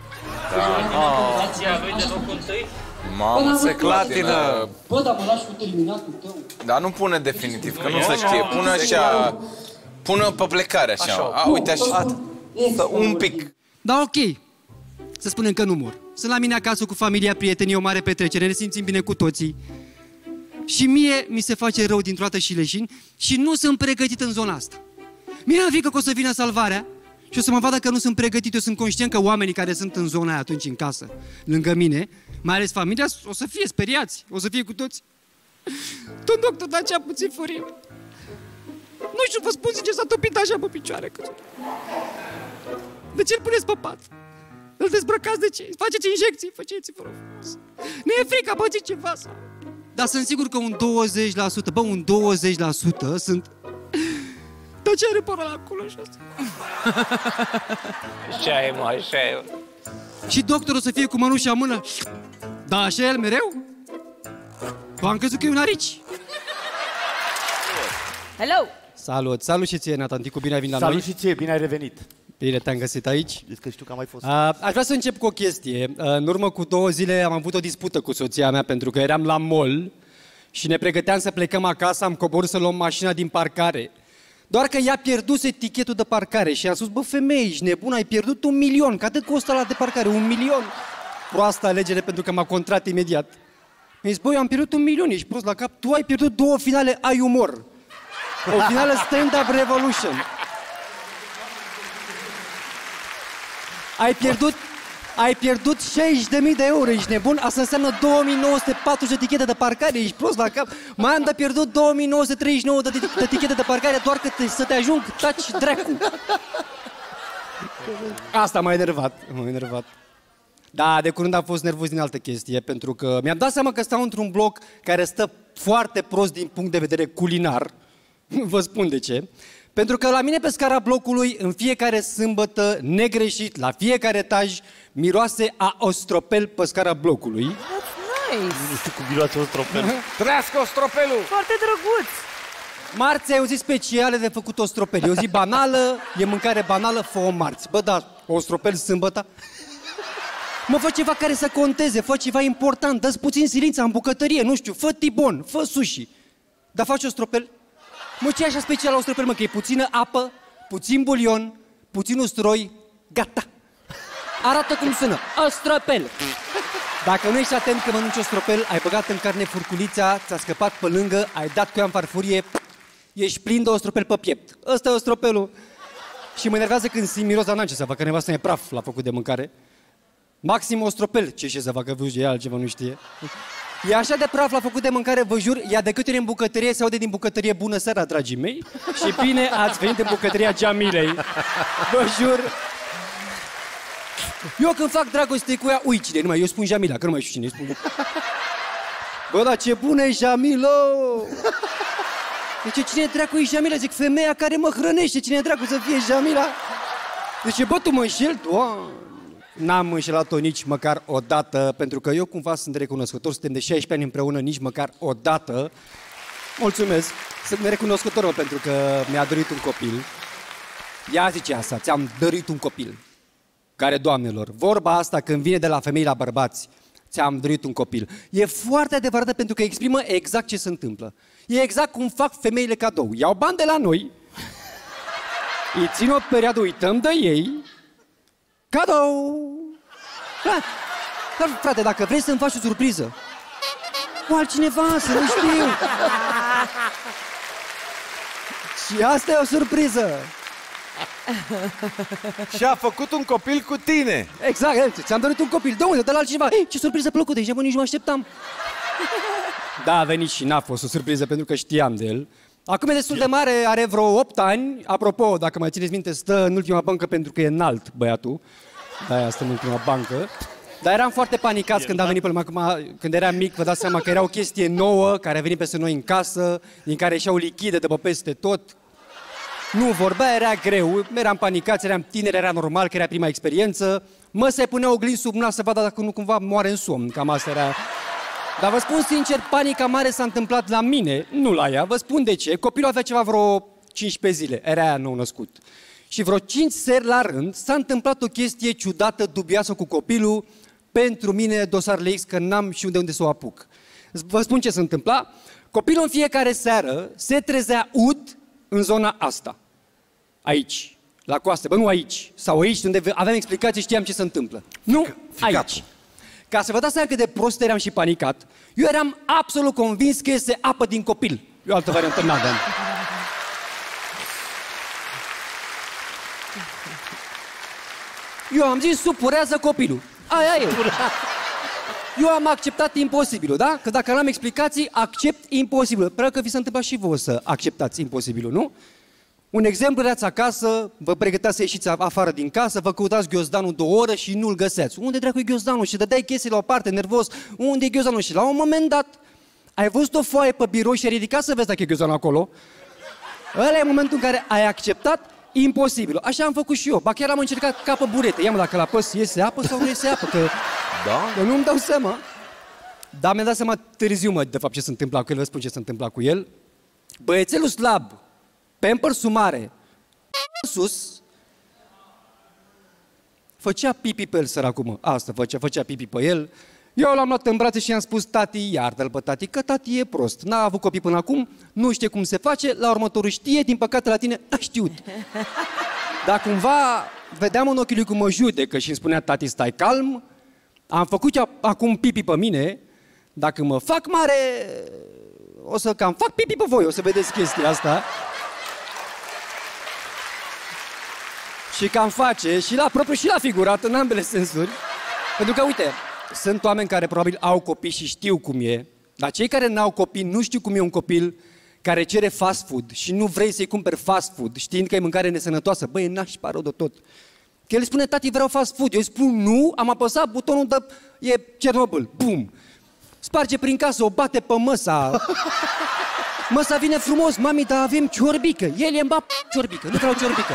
Mamă, se clatină. Bă, dar mă lași cu terminatul tău. Dar nu pune definitiv, că nu se știe. Pune așa... Pune pe plecare așa. A, uite așa. Un pic. Da, ok. Să spunem că nu mor. Sunt la mine acasă cu familia, prietenii, o mare petrecere, ne simțim bine cu toții. Și mie mi se face rău dintr-o dată și leșin și nu sunt pregătit în zona asta. Mie mi-e frică că o să vină salvarea și o să mă vadă că nu sunt pregătit. Eu sunt conștient că oamenii care sunt în zona aia atunci în casă, lângă mine, mai ales familia, o să fie speriați, o să fie cu toți. Domn doctor, dar ce-a puțin Florin? Nu știu, vă spun zice, s-a topit așa pe picioare. Că... De ce îl puneți pe pat? Îl dezbrăcați de ce? Faceți injecții, faceți-vă rog. Nu e frică, bă, ceva sau... Dar sunt sigur că un douăzeci la sută, bă, un douăzeci la sută sunt... Dar ce are părul acolo și asta? Așa e, mă, așa e. Și doctorul o să fie cu mănușa în mână. Da, așa e el mereu? Bă, am crezut că e un arici. Hello! Salut, salut și ție, Natanticu, bine ai venit la Salut noi. și ție, bine ai revenit. Bine, te-am găsit aici. Zici că știu că am mai fost. A, aș vrea să încep cu o chestie. În urmă cu două zile am avut o dispută cu soția mea pentru că eram la mall și ne pregăteam să plecăm acasă, am coborât să luăm mașina din parcare. Doar că ea pierduse tichetul de parcare și am spus, bă, femeie, ești nebun, ai pierdut un milion, că atât costă ăla de parcare, un milion. Proastă alegere pentru că m-a contrat imediat. Mi-a zis, băi, eu am pierdut un milion, ești prost la cap, tu ai pierdut două finale Ai Umor. O finală Stand-Up Revolution. Ai pierdut, ai pierdut șaizeci de mii de euro, ești nebun? Asta înseamnă două mii nouă sute patruzeci de tichete de parcare, ești prost la cap. Mai am de pierdut două mii nouă sute treizeci și nouă de, de tichete de parcare, doar că te, să te ajung, taci dracu. Asta m-a enervat, m-a enervat. Da, de curând am fost nervos din altă chestie, pentru că mi-am dat seama că stau într-un bloc care stă foarte prost din punct de vedere culinar. Vă spun de ce. Pentru că la mine pe scara blocului, în fiecare sâmbătă, negreșit, la fiecare etaj, miroase a ostropel pe scara blocului. Nice. Nu știu cum miroase ostropel. Trăiască ostropelul! Foarte drăguț. Marți e o zi specială de făcut ostropel. E o zi banală, e mâncare banală, fă-o marți. Bă, da, ostropel sâmbătă. Mă, fă ceva care să conteze, fă ceva important, dă-ți puțin silința în bucătărie, nu știu, fă tibon, fă sushi. Dar faci ostropel? Mă, ce e așa special la ostropel, mă, că e puțină apă, puțin bulion, puțin usturoi, gata. Arată cum sună, ostropel. Dacă nu ești atent că mănânci ostropel, ai băgat în carne furculița, ți-a scăpat pe lângă, ai dat cu ea în farfurie, ești plin de ostropel pe piept. Ăsta e ostropelul. Și mă enervează când simt miros la ce să facă, nevastă e praf la făcut de mâncare. Maxim ostropel, ce și să facă, vă altceva nu știe. E așa de praf la făcut de mâncare, vă jur, ea de câte ori în bucătărie se aude din bucătărie bună seara, dragii mei. Și bine ați venit în bucătăria Jamilei. Vă jur. Eu când fac dragoste cu ea, ui cine, numai eu spun Jamila, că nu mai știu cine spun. Bă, dar ce bună e Jamilo! Deci cine dracu e Jamila? Zic, femeia care mă hrănește, cine dracu să fie Jamila? Deci, bă, tu mă înșel? Doamne! N-am înșelat-o nici măcar o dată, pentru că eu cumva sunt recunoscător, suntem de șaisprezece ani împreună, nici măcar o dată. Mulțumesc, sunt recunoscător pentru că mi-a dorit un copil. Ea zice asta, ți-am dorit un copil. Care, doamnelor, vorba asta când vine de la femei la bărbați, ți-am dorit un copil. E foarte adevărată pentru că exprimă exact ce se întâmplă. E exact cum fac femeile cadou. Iau bani de la noi, îi țin o perioadă, uităm de ei, cadou! Da. Dar, frate, dacă vrei să-mi faci o surpriză, cu altcineva, să nu știu. Și asta e o surpriză. Și a făcut un copil cu tine. Exact, ți-am dorit un copil. De unde? De la altcineva. Ei, ce surpriză plăcută, deja bă, nici nu mă așteptam. Da, a venit și n-a fost o surpriză pentru că știam de el. Acum e destul de mare, are vreo opt ani. Apropo, dacă mai țineți minte, stă în ultima bancă pentru că e înalt băiatul. De-aia stă în ultima bancă. Dar eram foarte panicați când a venit pe lumea. Acum, când eram mic, vă dați seama că era o chestie nouă care a venit peste noi în casă, din care ieșeau lichide de pe peste tot. Nu vorbea, era greu, eram panicați, eram tineri, era normal că era prima experiență. Mă se punea oglinzi sub nas să vadă dacă nu cumva moare în somn, cam asta era. Dar vă spun sincer, panica mare s-a întâmplat la mine, nu la ea, vă spun de ce. Copilul avea ceva vreo cincisprezece zile, era aia nou născut. Și vreo cinci seri la rând s-a întâmplat o chestie ciudată, dubioasă cu copilul, pentru mine dosarele X, că n-am și de unde să o apuc. Vă spun ce se întâmpla. Copilul în fiecare seară se trezea ud în zona asta. Aici, la coastă, bă, nu aici. Sau aici, unde aveam explicații, știam ce se întâmplă. Nu, aici. Ca să vă dați seama cât de prost eram și panicat, eu eram absolut convins că este apă din copil. Eu altă variantă n-aveam. Eu am zis, supurează copilul. Aia e. Eu am acceptat imposibilul, da? Că dacă n-am explicații, accept imposibilul. Prea că vi s-a întâmplat și vouă să acceptați imposibilul, nu? Un exemplu, erați acasă, vă pregăteați să ieșiți afară din casă, vă căutați ghiozdanul două ore și nu-l găseați. Unde dracu e ghiozdanul? Și dădeai chestiile la o parte, nervos. Unde e ghiozdanul? Și la un moment dat, ai văzut o foaie pe birou și ai ridicat să vezi dacă e ghiozdanul acolo. Ăla e momentul în care ai acceptat imposibilul. Așa am făcut și eu. Ba chiar am încercat ca pe burete. Ia mă, dacă la păs iese apă sau nu iese apă, că, da? Că nu-mi dau seama. Dar mi-am dat seama târziu, mă, de fapt, ce se întâmpla cu el. Vă spun ce se întâmpla cu el. Băiețelul slab, Pampers-ul mare, sus, făcea pipi pe el, săracul, mă. Asta făcea, făcea pipi pe el. Eu l-am luat în brațe și i-am spus, tati, iartă-l pe tati, că tati e prost. N-a avut copii până acum, nu știe cum se face, la următorul știe, din păcate la tine a știut. Dar cumva vedeam în ochii lui cum mă judecă și îmi spunea, tati, stai calm, am făcut acum pipi pe mine, dacă mă fac mare, o să cam fac pipi pe voi, o să vedeți chestia asta. Și cam face, și la propriu și la figurat, în ambele sensuri. Pentru că, uite, sunt oameni care probabil au copii și știu cum e, dar cei care n-au copii nu știu cum e un copil care cere fast food și nu vrei să-i cumperi fast food, știind că e mâncare nesănătoasă. Băi, n-aș pare de tot. Că el spune, tati, vreau fast food. Eu îi spun, nu, am apăsat butonul de... e Cernobâl. Bum! Sparge prin casă, o bate pe măsa. Mă, să vine frumos, mami, dar avem ciorbică. El e în bap ciorbică, nu vreau ciorbică.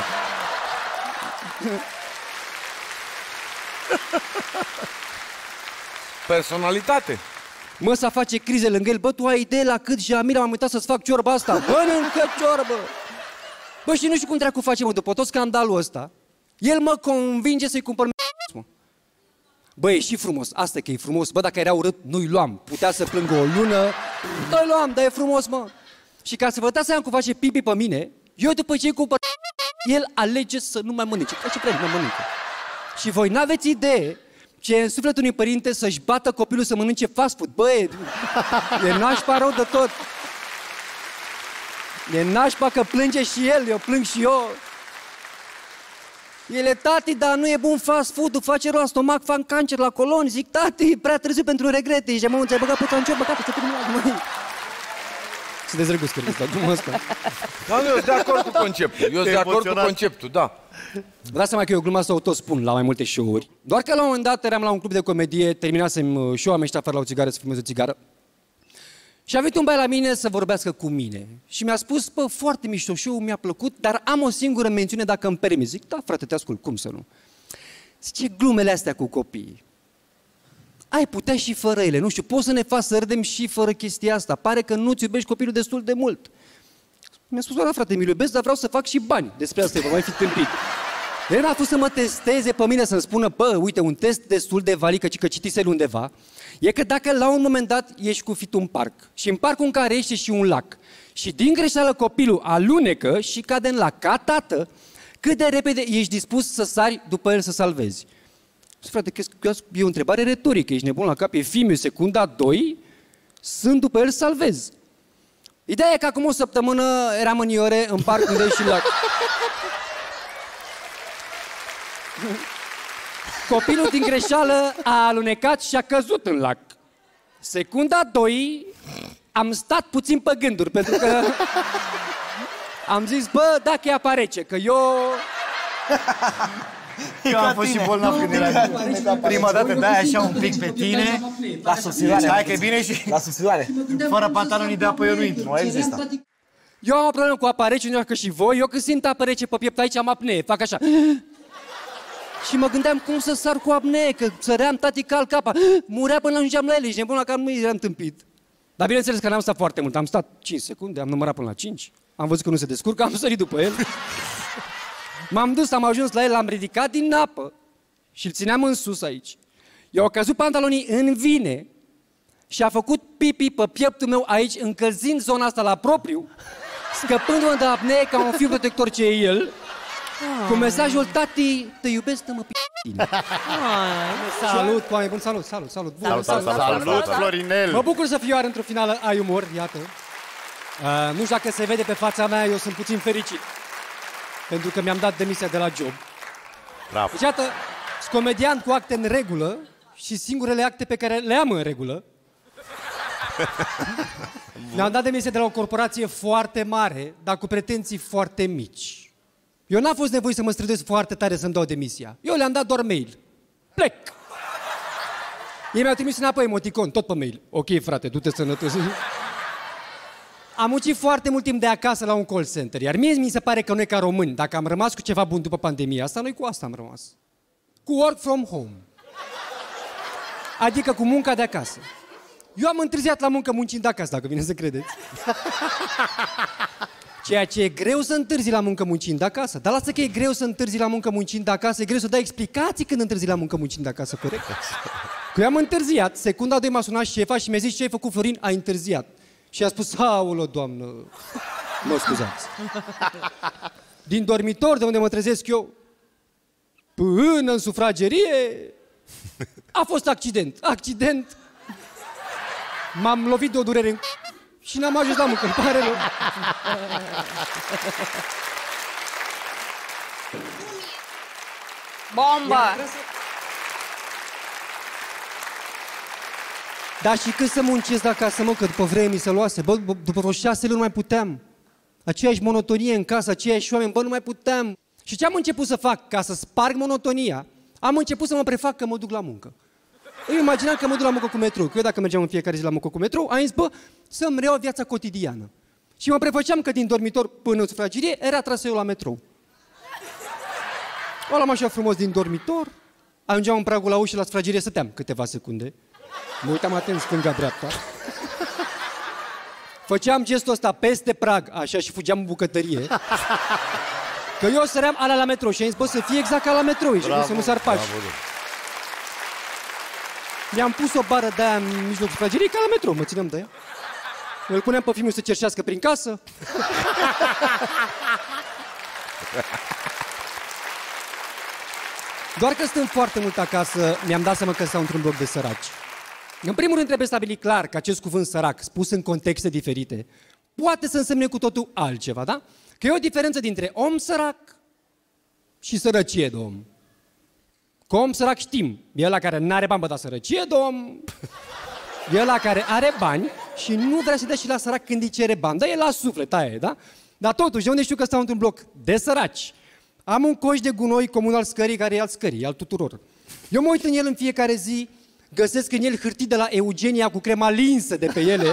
Personalitate. Mă, să face crize lângă el. Bă, tu ai idee la cât Jamila m-am uitat să-ți fac ciorba asta? Mănâncă ciorbă! Bă, și nu știu cum dracu face, mă, după tot scandalul ăsta, el mă convinge să-i cumpăr mă. Bă, e și frumos, asta că e frumos. Bă, dacă era urât, nu-i luam. Putea să plângă o lună, nu-i luam, dar e frumos, mă. Și ca să vă dați seama cum face pipi pe mine, eu după ce îi cumpăr el alege să nu mai mănânce. Ca ce vrei, nu mănâncă. Și voi n-aveți idee ce e în sufletul unui părinte să-și bată copilul să mănânce fast food. Bă, e, e nașpa rău de tot. E nașpa că plânge și el, eu plâng și eu. El e tati, dar nu e bun fast food-ul, face rău la stomac, fac cancer la colon. Zic, tati, prea târziu pentru regrete. Zice, mă, ți-ai băgat pe cancior, băgat pe măi. Sunteți drăguț, Cărbiț, dar cum ăsta? Da, eu sunt de acord cu conceptul. Eu sunt de acord cu conceptul, da. Vă dați seama că eu gluma asta o tot spun la mai multe show-uri. Doar că la un moment dat eram la un club de comedie, terminasem show-ul, am ieșit afară la o țigară să fumez o țigară. Și a venit un băiat la mine să vorbească cu mine. Și mi-a spus, bă, foarte mișto show-ul, mi-a plăcut, dar am o singură mențiune dacă îmi permiți. Zic, da, frate, te ascult, cum să nu? Zice, glumele astea cu copiii. Ai putea și fără ele, nu știu, poți să ne faci să râdem și fără chestia asta. Pare că nu-ți iubești copilul destul de mult. Mi-a spus, da, frate, mi-l iubesc, dar vreau să fac și bani. Despre asta e, vă mai fi tâmpit. El m-a fost să mă testeze pe mine, să-mi spună, bă, uite, un test destul de valid, că, că citise undeva, e că dacă la un moment dat ești cu fitul în parc și în parcul în care ești și un lac și din greșeală copilul alunecă și cade în lac ca tată, cât de repede ești dispus să sari după el să salvezi? Frate, e o întrebare retorică, ești nebun la cap, e Fimiu, secunda doi, sunt după el să salvez. Ideea e că acum o săptămână eram în Iore, în parc unde e și lac. Copilul din greșeală a alunecat și a căzut în lac. Secunda doi, am stat puțin pe gânduri, pentru că am zis, bă, dacă e apa rece, că eu... Eu am fost și bolnav când eram prima dată, dai așa un pic pe tine. La subțioare. Hai că e bine și... La subțioare. Fără pantalonii de apă eu nu intru, nu există. Eu am o problemă cu apa rece, nu că și voi. Eu când simt apă rece pe piept aici am apnee, fac așa. Și mă gândeam cum să sar cu apnee, că săream tati calc apa. Murea până ajungeam la ele și nebun la cap nu eram tâmpit. Dar bineînțeles că n-am stat foarte mult, am stat cinci secunde, am numărat până la cinci. Am văzut că nu se descurcă, am sărit după el. M-am dus, am ajuns la el, l-am ridicat din apă și îl țineam în sus aici. Eu au căzut pantalonii în vine și a făcut pipi pe pieptul meu aici, încălzind zona asta la propriu, scăpându-mă de apnee ca un fiu protector ce e el, cu mesajul, tati, te iubesc, dă-mă p***ine. Salut, oameni buni, salut, salut, salut. Salut, salut, salut, salut, Florinel. Mă bucur să fiu iar într-o finală ai umor, iată. Uh, nu știu dacă se vede pe fața mea, eu sunt puțin fericit. Pentru că mi-am dat demisia de la job. Bravo. Deci, iată, sunt comedian cu acte în regulă și singurele acte pe care le am în regulă. Mi-am dat demisia de la o corporație foarte mare, dar cu pretenții foarte mici. Eu n-a fost nevoie să mă străduiesc foarte tare să-mi dau demisia. Eu le-am dat doar mail. Plec! Ei mi-au trimis înapoi emoticon, tot pe mail. Ok, frate, du-te sănătos. Am muncit foarte mult timp de acasă la un call center, iar mie mi se pare că noi ca români, dacă am rămas cu ceva bun după pandemia asta, noi cu asta am rămas. Cu work from home. Adică cu munca de acasă. Eu am întârziat la muncă muncind de acasă, dacă vine să credeți. Ceea ce e greu să întârzi la muncă muncind de acasă. Dar lasă că e greu să întârzi la muncă muncind de acasă, e greu să dai explicații când întârzi la muncă muncind de acasă, corect? Că eu am întârziat, secunda doi m-a sunat șefa și mi-a zis ce ai făcut, Florin, ai întârziat. Și a spus, aolă, doamnă, mă scuzați. Din dormitor, de unde mă trezesc eu, până în sufragerie, a fost accident. Accident. M-am lovit de o durere în... și n-am ajuns la muncă, îmi pare rău. Bombă! Dar și cât să muncesc de acasă, mă, că după vreme mi se luase, bă, după vreo șase luni nu mai puteam. Aceeași monotonie în casă, aceiași oameni, bă, nu mai puteam. Și ce am început să fac ca să sparg monotonia? Am început să mă prefac că mă duc la muncă. Eu imaginam că mă duc la muncă cu metrou, că eu dacă mergeam în fiecare zi la muncă cu metrou, am zis, bă, să-mi reiau viața cotidiană. Și mă prefăceam că din dormitor până în sufragerie era traseul la metrou. O luam așa frumos din dormitor, ajungeam în pragul la ușă, la sufragerie, stăteam câteva secunde. Mă uitam atent stânga-dreapta. Făceam gestul ăsta peste prag, așa, și fugeam în bucătărie. Că eu săream ala la metrou și am zis, bă, să fie exact ca la metrou, și să nu sar pași. Mi-am pus o bară de-aia în mijlocul sufrageriei ca la metrou, mă țineam de ea. Îl puneam pe filmul să cerșească prin casă. Doar că stând foarte mult acasă, mi-am dat seama că stau într-un bloc de săraci. În primul rând trebuie stabilit clar că acest cuvânt sărac, spus în contexte diferite, poate să însemne cu totul altceva, da? Că e o diferență dintre om sărac și sărăcie de om. Că om sărac știm, e ăla care n-are bani, bă, dar sărăcie de om, e ăla care are bani și nu vrea să dea și la sărac când îi cere bani, dar e la suflet, aia e, da? Dar totuși, de unde știu că stau într-un bloc de săraci? Am un coș de gunoi comun al scării, care e al scării, al tuturor. Eu mă uit în el în fiecare zi, găsesc în el hârtii de la Eugenia cu crema linsă de pe ele.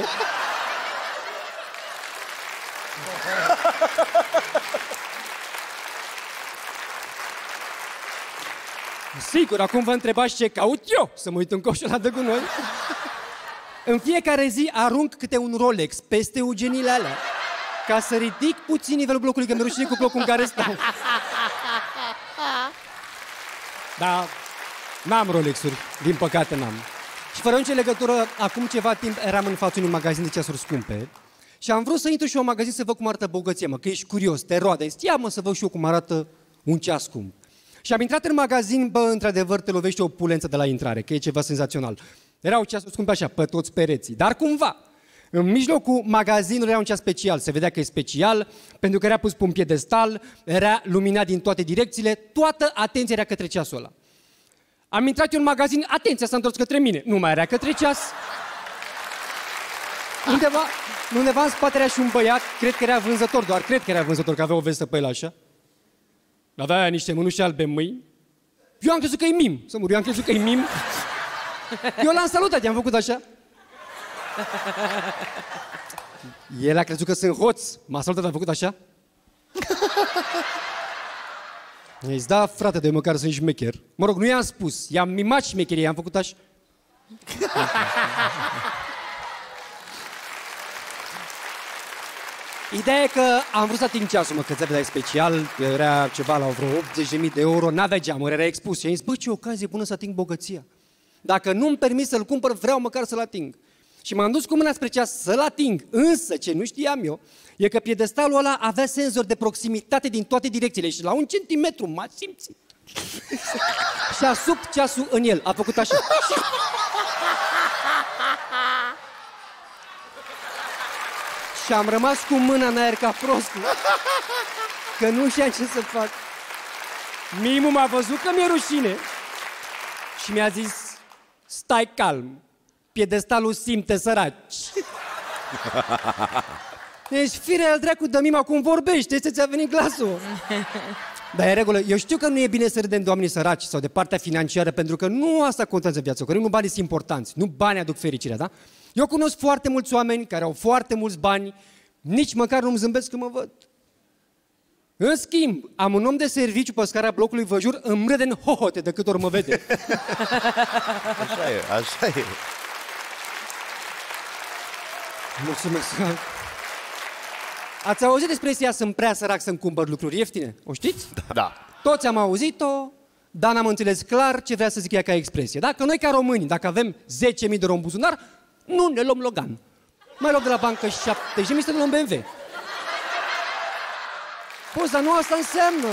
Sigur, acum vă întrebați ce caut eu, să mă uit în coșul ăla de gunoi. În fiecare zi arunc câte un Rolex peste Eugeniile alea, ca să ridic puțin nivelul blocului, că mi-e rușine cu blocul în care stau. Da, n-am Rolex-uri, din păcate n-am. Și fără nicio legătură, acum ceva timp eram în fața unui magazin de ceasuri scumpe și am vrut să intru și eu în magazin să văd cum arată bogăția, mă, că ești curios, te roade. Zic, ia mă să văd și eu cum arată un ceas scump. Și am intrat în magazin, bă, într-adevăr te lovește o opulență de la intrare, că e ceva senzațional. Erau ceasuri scumpe așa, pe toți pereții, dar cumva, în mijlocul magazinului era un ceas special, se vedea că e special, pentru că era pus pe un piedestal, era luminat din toate direcțiile, toată atenția era către ceasul ăla. Am intrat eu în magazin, atenția s-a întors către mine, nu mai era către ceas. Undeva, undeva în spate era și un băiat, cred că era vânzător, doar cred că era vânzător, că avea o vestă pe el așa. Avea niște mânuși albe în mâini. Eu am crezut că e mim, să mur, eu am crezut că e mim. Eu l-am salutat, i-am făcut așa. El a crezut că sunt hoț, m-a salutat, am făcut așa. I-a zis, da, frate, de măcar sunt șmecher. Mă rog, nu i-am spus, i-am mimat șmecherie, i-am făcut așa. Ideea e că am vrut să ating ceasul, mă, că ți-a vedea special, era ceva la vreo optzeci de mii de euro, n-avea geamuri, era expus. Și am zis, bă, ce ocazie bună să ating bogăția. Dacă nu-mi permis să-l cumpăr, vreau măcar să-l ating. Și m-am dus cu mâna spre ceas să-l ating, însă ce nu știam eu, e că piedestalul ăla avea senzor de proximitate din toate direcțiile și la un centimetru m-a simțit. Și a subt ceasul în el, a făcut așa. Și am rămas cu mâna în aer ca prostul, că nu știam ce să fac. Mimu m-a văzut că mi-e rușine și mi-a zis, stai calm, piedestalul simte săraci. Deci, firea al dracu de mim acum vorbește, ce ți-a venit glasul. Dar e regulă, eu știu că nu e bine să râdem de oamenii săraci sau de partea financiară, pentru că nu asta contează în viața, că nu banii sunt importanți, nu banii aduc fericirea, da? Eu cunosc foarte mulți oameni care au foarte mulți bani, nici măcar nu-mi zâmbesc când mă văd. În schimb, am un om de serviciu pe scara blocului, vă jur, îmi râde în hohote de câte ori mă vede. Așa e, așa e. Mulțumesc. Ați auzit expresia sunt prea sărac să-mi cumpăr lucruri ieftine? O știți? Da. Toți am auzit-o, dar n-am înțeles clar ce vrea să zic ea ca expresie. Dacă noi ca români, dacă avem zece mii de euro în buzunar, nu ne luăm Logan. Mai luăm de la bancă șaptezeci de mii să ne luăm B M W. Poți, dar nu asta înseamnă.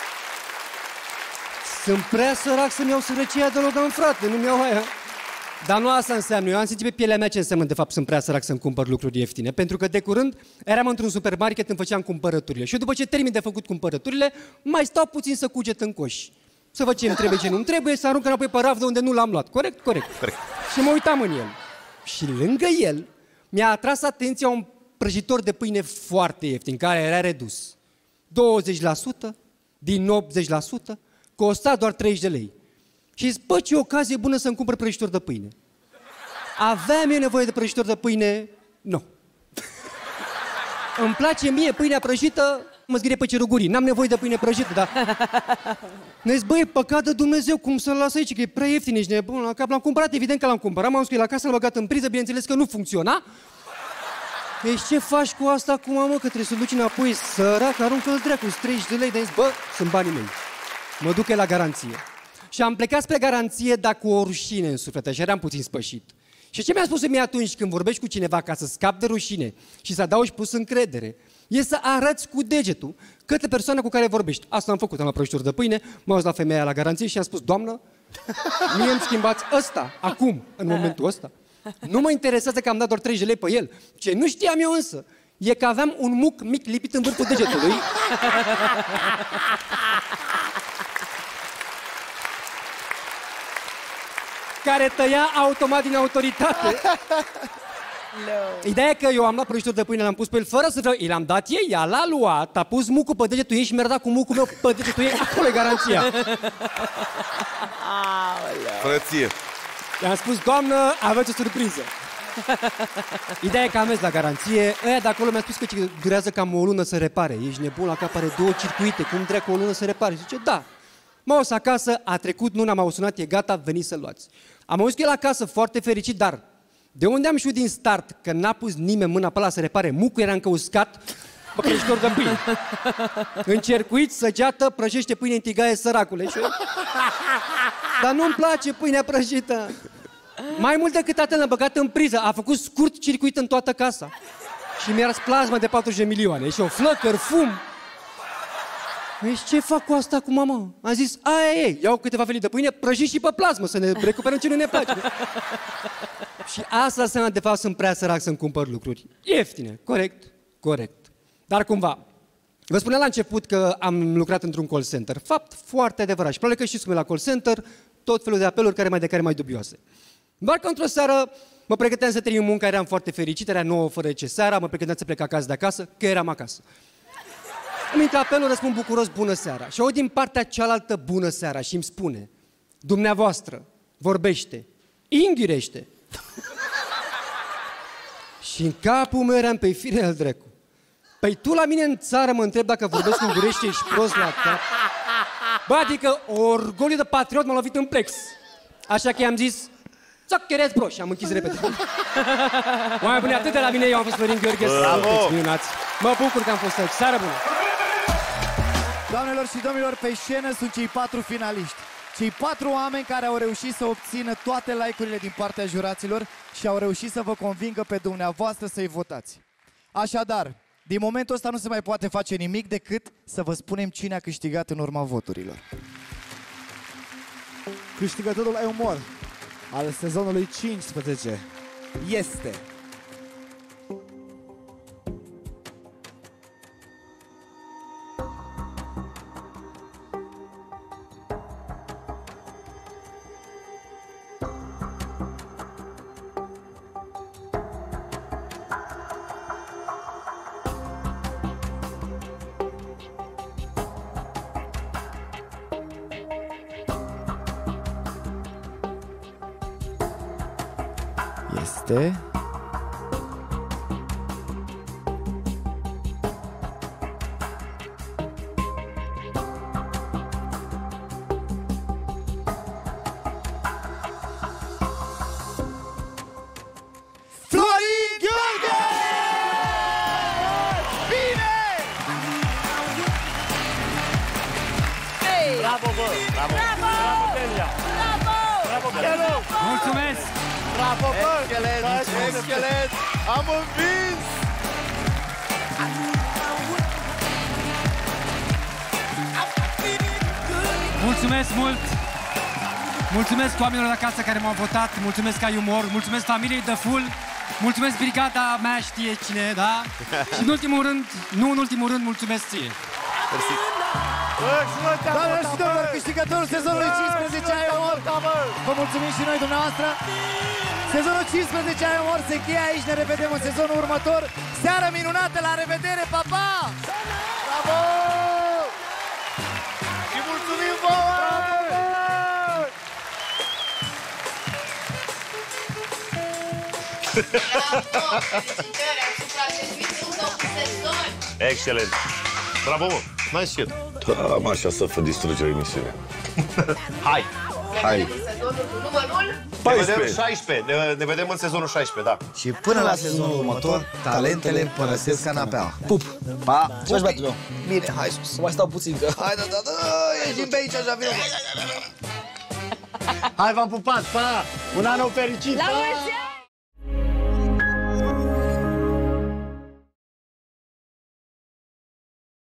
Sunt prea sărac să-mi iau sărăcia de Logan, frate, nu-mi iau aia. Dar nu asta înseamnă. Eu am simțit pe pielea mea ce înseamnă, de fapt, sunt prea sărac să-mi cumpăr lucruri ieftine. Pentru că de curând eram într-un supermarket, îmi făceam cumpărăturile. Și eu după ce termin de făcut cumpărăturile, mai stau puțin să cuget în coș. Să văd ce îmi trebuie, ce nu-mi trebuie, să arunc înapoi pe raft de unde nu l-am luat. Corect? Corect. Corect. Și mă uitam în el. Și lângă el mi-a atras atenția un prăjitor de pâine foarte ieftin, care era redus. douăzeci la sută din optzeci la sută, costa doar treizeci de lei. Și zic, bă, ce ocazie bună să-mi cumpăr prăjitor de pâine. Aveam eu nevoie de prăjitor de pâine? Nu. Îmi place mie pâinea prăjită, mă zgârie pe cerugurii. N-am nevoie de pâine prăjită, dar... Ne zic, băi, păcat de Dumnezeu, cum să-l las aici, că e prea ieftin, ești nebun la cap. L-am cumpărat, evident că l-am cumpărat, m-am scris la casă, l-am băgat în priză, bineînțeles că nu funcționa. Deci ce faci cu asta acum, mă, că trebuie să duci înapoi, sărac, aruncă-l dracu, treizeci de lei, de zis, bă, sunt banii mei. Mă duc la garanție. Și am plecat spre garanție, dar cu o rușine în suflet, așa eram puțin spășit. Și ce mi-a spus mie atunci când vorbești cu cineva ca să scapi de rușine și să adaugi pus încredere, e să arăți cu degetul către persoana cu care vorbești. Asta am făcut, am la prăjituri de pâine, m-am dus la femeia la garanție și am spus, doamnă, mie îmi schimbați ăsta, acum, în momentul ăsta. Nu mă interesează că am dat doar treizeci de lei pe el. Ce nu știam eu însă, e că aveam un muc mic lipit în vârful degetului. Care tăia automat din autoritate. No. Ideea e că eu am luat prăjituri de pâine, l-am pus pe el fără să vreau. I l-am dat ei, ea l-a luat, a pus mucul pe degetul ei și mi-a dat cu mucul meu pe degetul ei. Acolo e garanția. Frăție. I-am spus, doamnă, aveți o surpriză. Ideea e că am mers la garanție. Ăia de acolo mi-a spus că durează cam o lună să repare. Ești nebun, la cap are două circuite. Cum dracu o lună să repare? Zice, da. M-am dus acasă, a trecut luna, m-au sunat, e gata, veniți să-l luați. Am auzit că el acasă, foarte fericit, dar de unde am știut din start că n-a pus nimeni mâna pe ăla să repare? Mucul era încăuscat pe prăjitor de pâine. În circuit, săgeată, prăjește pâine în tigaie, săracule. Și eu... Dar nu-mi place pâinea prăjită. Mai mult decât atât, l-am băgat în priză. A făcut scurt circuit în toată casa. Și mi-a ars plasma de patruzeci de milioane. Și o flăcări, fum. Deci ce fac cu asta cu mama? Am zis, aia e, iau câteva felii de pâine, prăjiți și pe plasmă, să ne recuperăm ce nu ne place. Și asta înseamnă, de fapt, sunt prea sărac să-mi cumpăr lucruri ieftine. Corect, corect. Dar cumva, vă spuneam la început că am lucrat într-un call center. Fapt foarte adevărat. Și probabil că știți cum e la call center, tot felul de apeluri care mai de care mai dubioase. Doar că într-o seară mă pregăteam să termin munca, eram foarte fericit, era nouă fără ce seara, mă pregăteam să plec acasă de acasă, că eram acasă. Îmi intră apelul, răspund bucuros, bună seara. Și aud din partea cealaltă, bună seara, și îmi spune, dumneavoastră, vorbește, inghirește. Și în capul meu eram pe fire al dracu. Păi tu la mine în țară mă întreb dacă vorbesc ungurește, ești prost la cap. Bă, adică orgoliu de patriot m-a lovit în plex. Așa că i-am zis, țoc, chereți, bro, și am închis repede. Oameni buni, atât de la mine, eu am fost Florin Gheorghe. Bravo! Mă bucur că am fost aici. Seară bună! Doamnelor și domnilor, pe scenă sunt cei patru finaliști. Cei patru oameni care au reușit să obțină toate like-urile din partea juraților și au reușit să vă convingă pe dumneavoastră să-i votați. Așadar, din momentul ăsta nu se mai poate face nimic decât să vă spunem cine a câștigat în urma voturilor. Câștigătorul Ai Umor al sezonului cincisprezece este... Este... Florin Gheorghe! Bine! Bravo, bă! Bravo! Bravo, Delia! Bravo! Bravo, Delia! Mulțumesc! Bravo, bă! Excelent! Excelent! Am învins! Mulțumesc mult! Mulțumesc oamenilor de acasă care m-au votat, mulțumesc Ai Umor, mulțumesc familiei The Full, mulțumesc brigada mea știe cine, da? Și în ultimul rând, nu în ultimul rând, mulțumesc ție! Doamnelor și domnilor, câștigătorul sezonului cincisprezece Ai Umor, vă mulțumim și noi dumneavoastră! Sezonul cincisprezece Ai Umor se încheie aici, ne revedem în sezonul următor. Seară minunată, la revedere, pa, pa! Bravo! Și mulțumim vouă! Felicitări asupra acestui sezon. Excelent. Bravo, mă. N-ai știut. Da, mă, așa să fă distrugere emisiunea. Hai. Hai. Numărul? paisprezece. Ne vedem șaisprezece. Ne, ne vedem în sezonul șaisprezece, da. Și până la sezonul următor, talentele părăsesc canapeaua. Pup! Pa! Ce faci, băiatul meu? Bine, hai sus, să mai stau puțin, că... Hai, da, da, da, ieșim pe aici, așa, vină. Hai, v-am pupat, pa! Un an nou fericit! La mulți ani!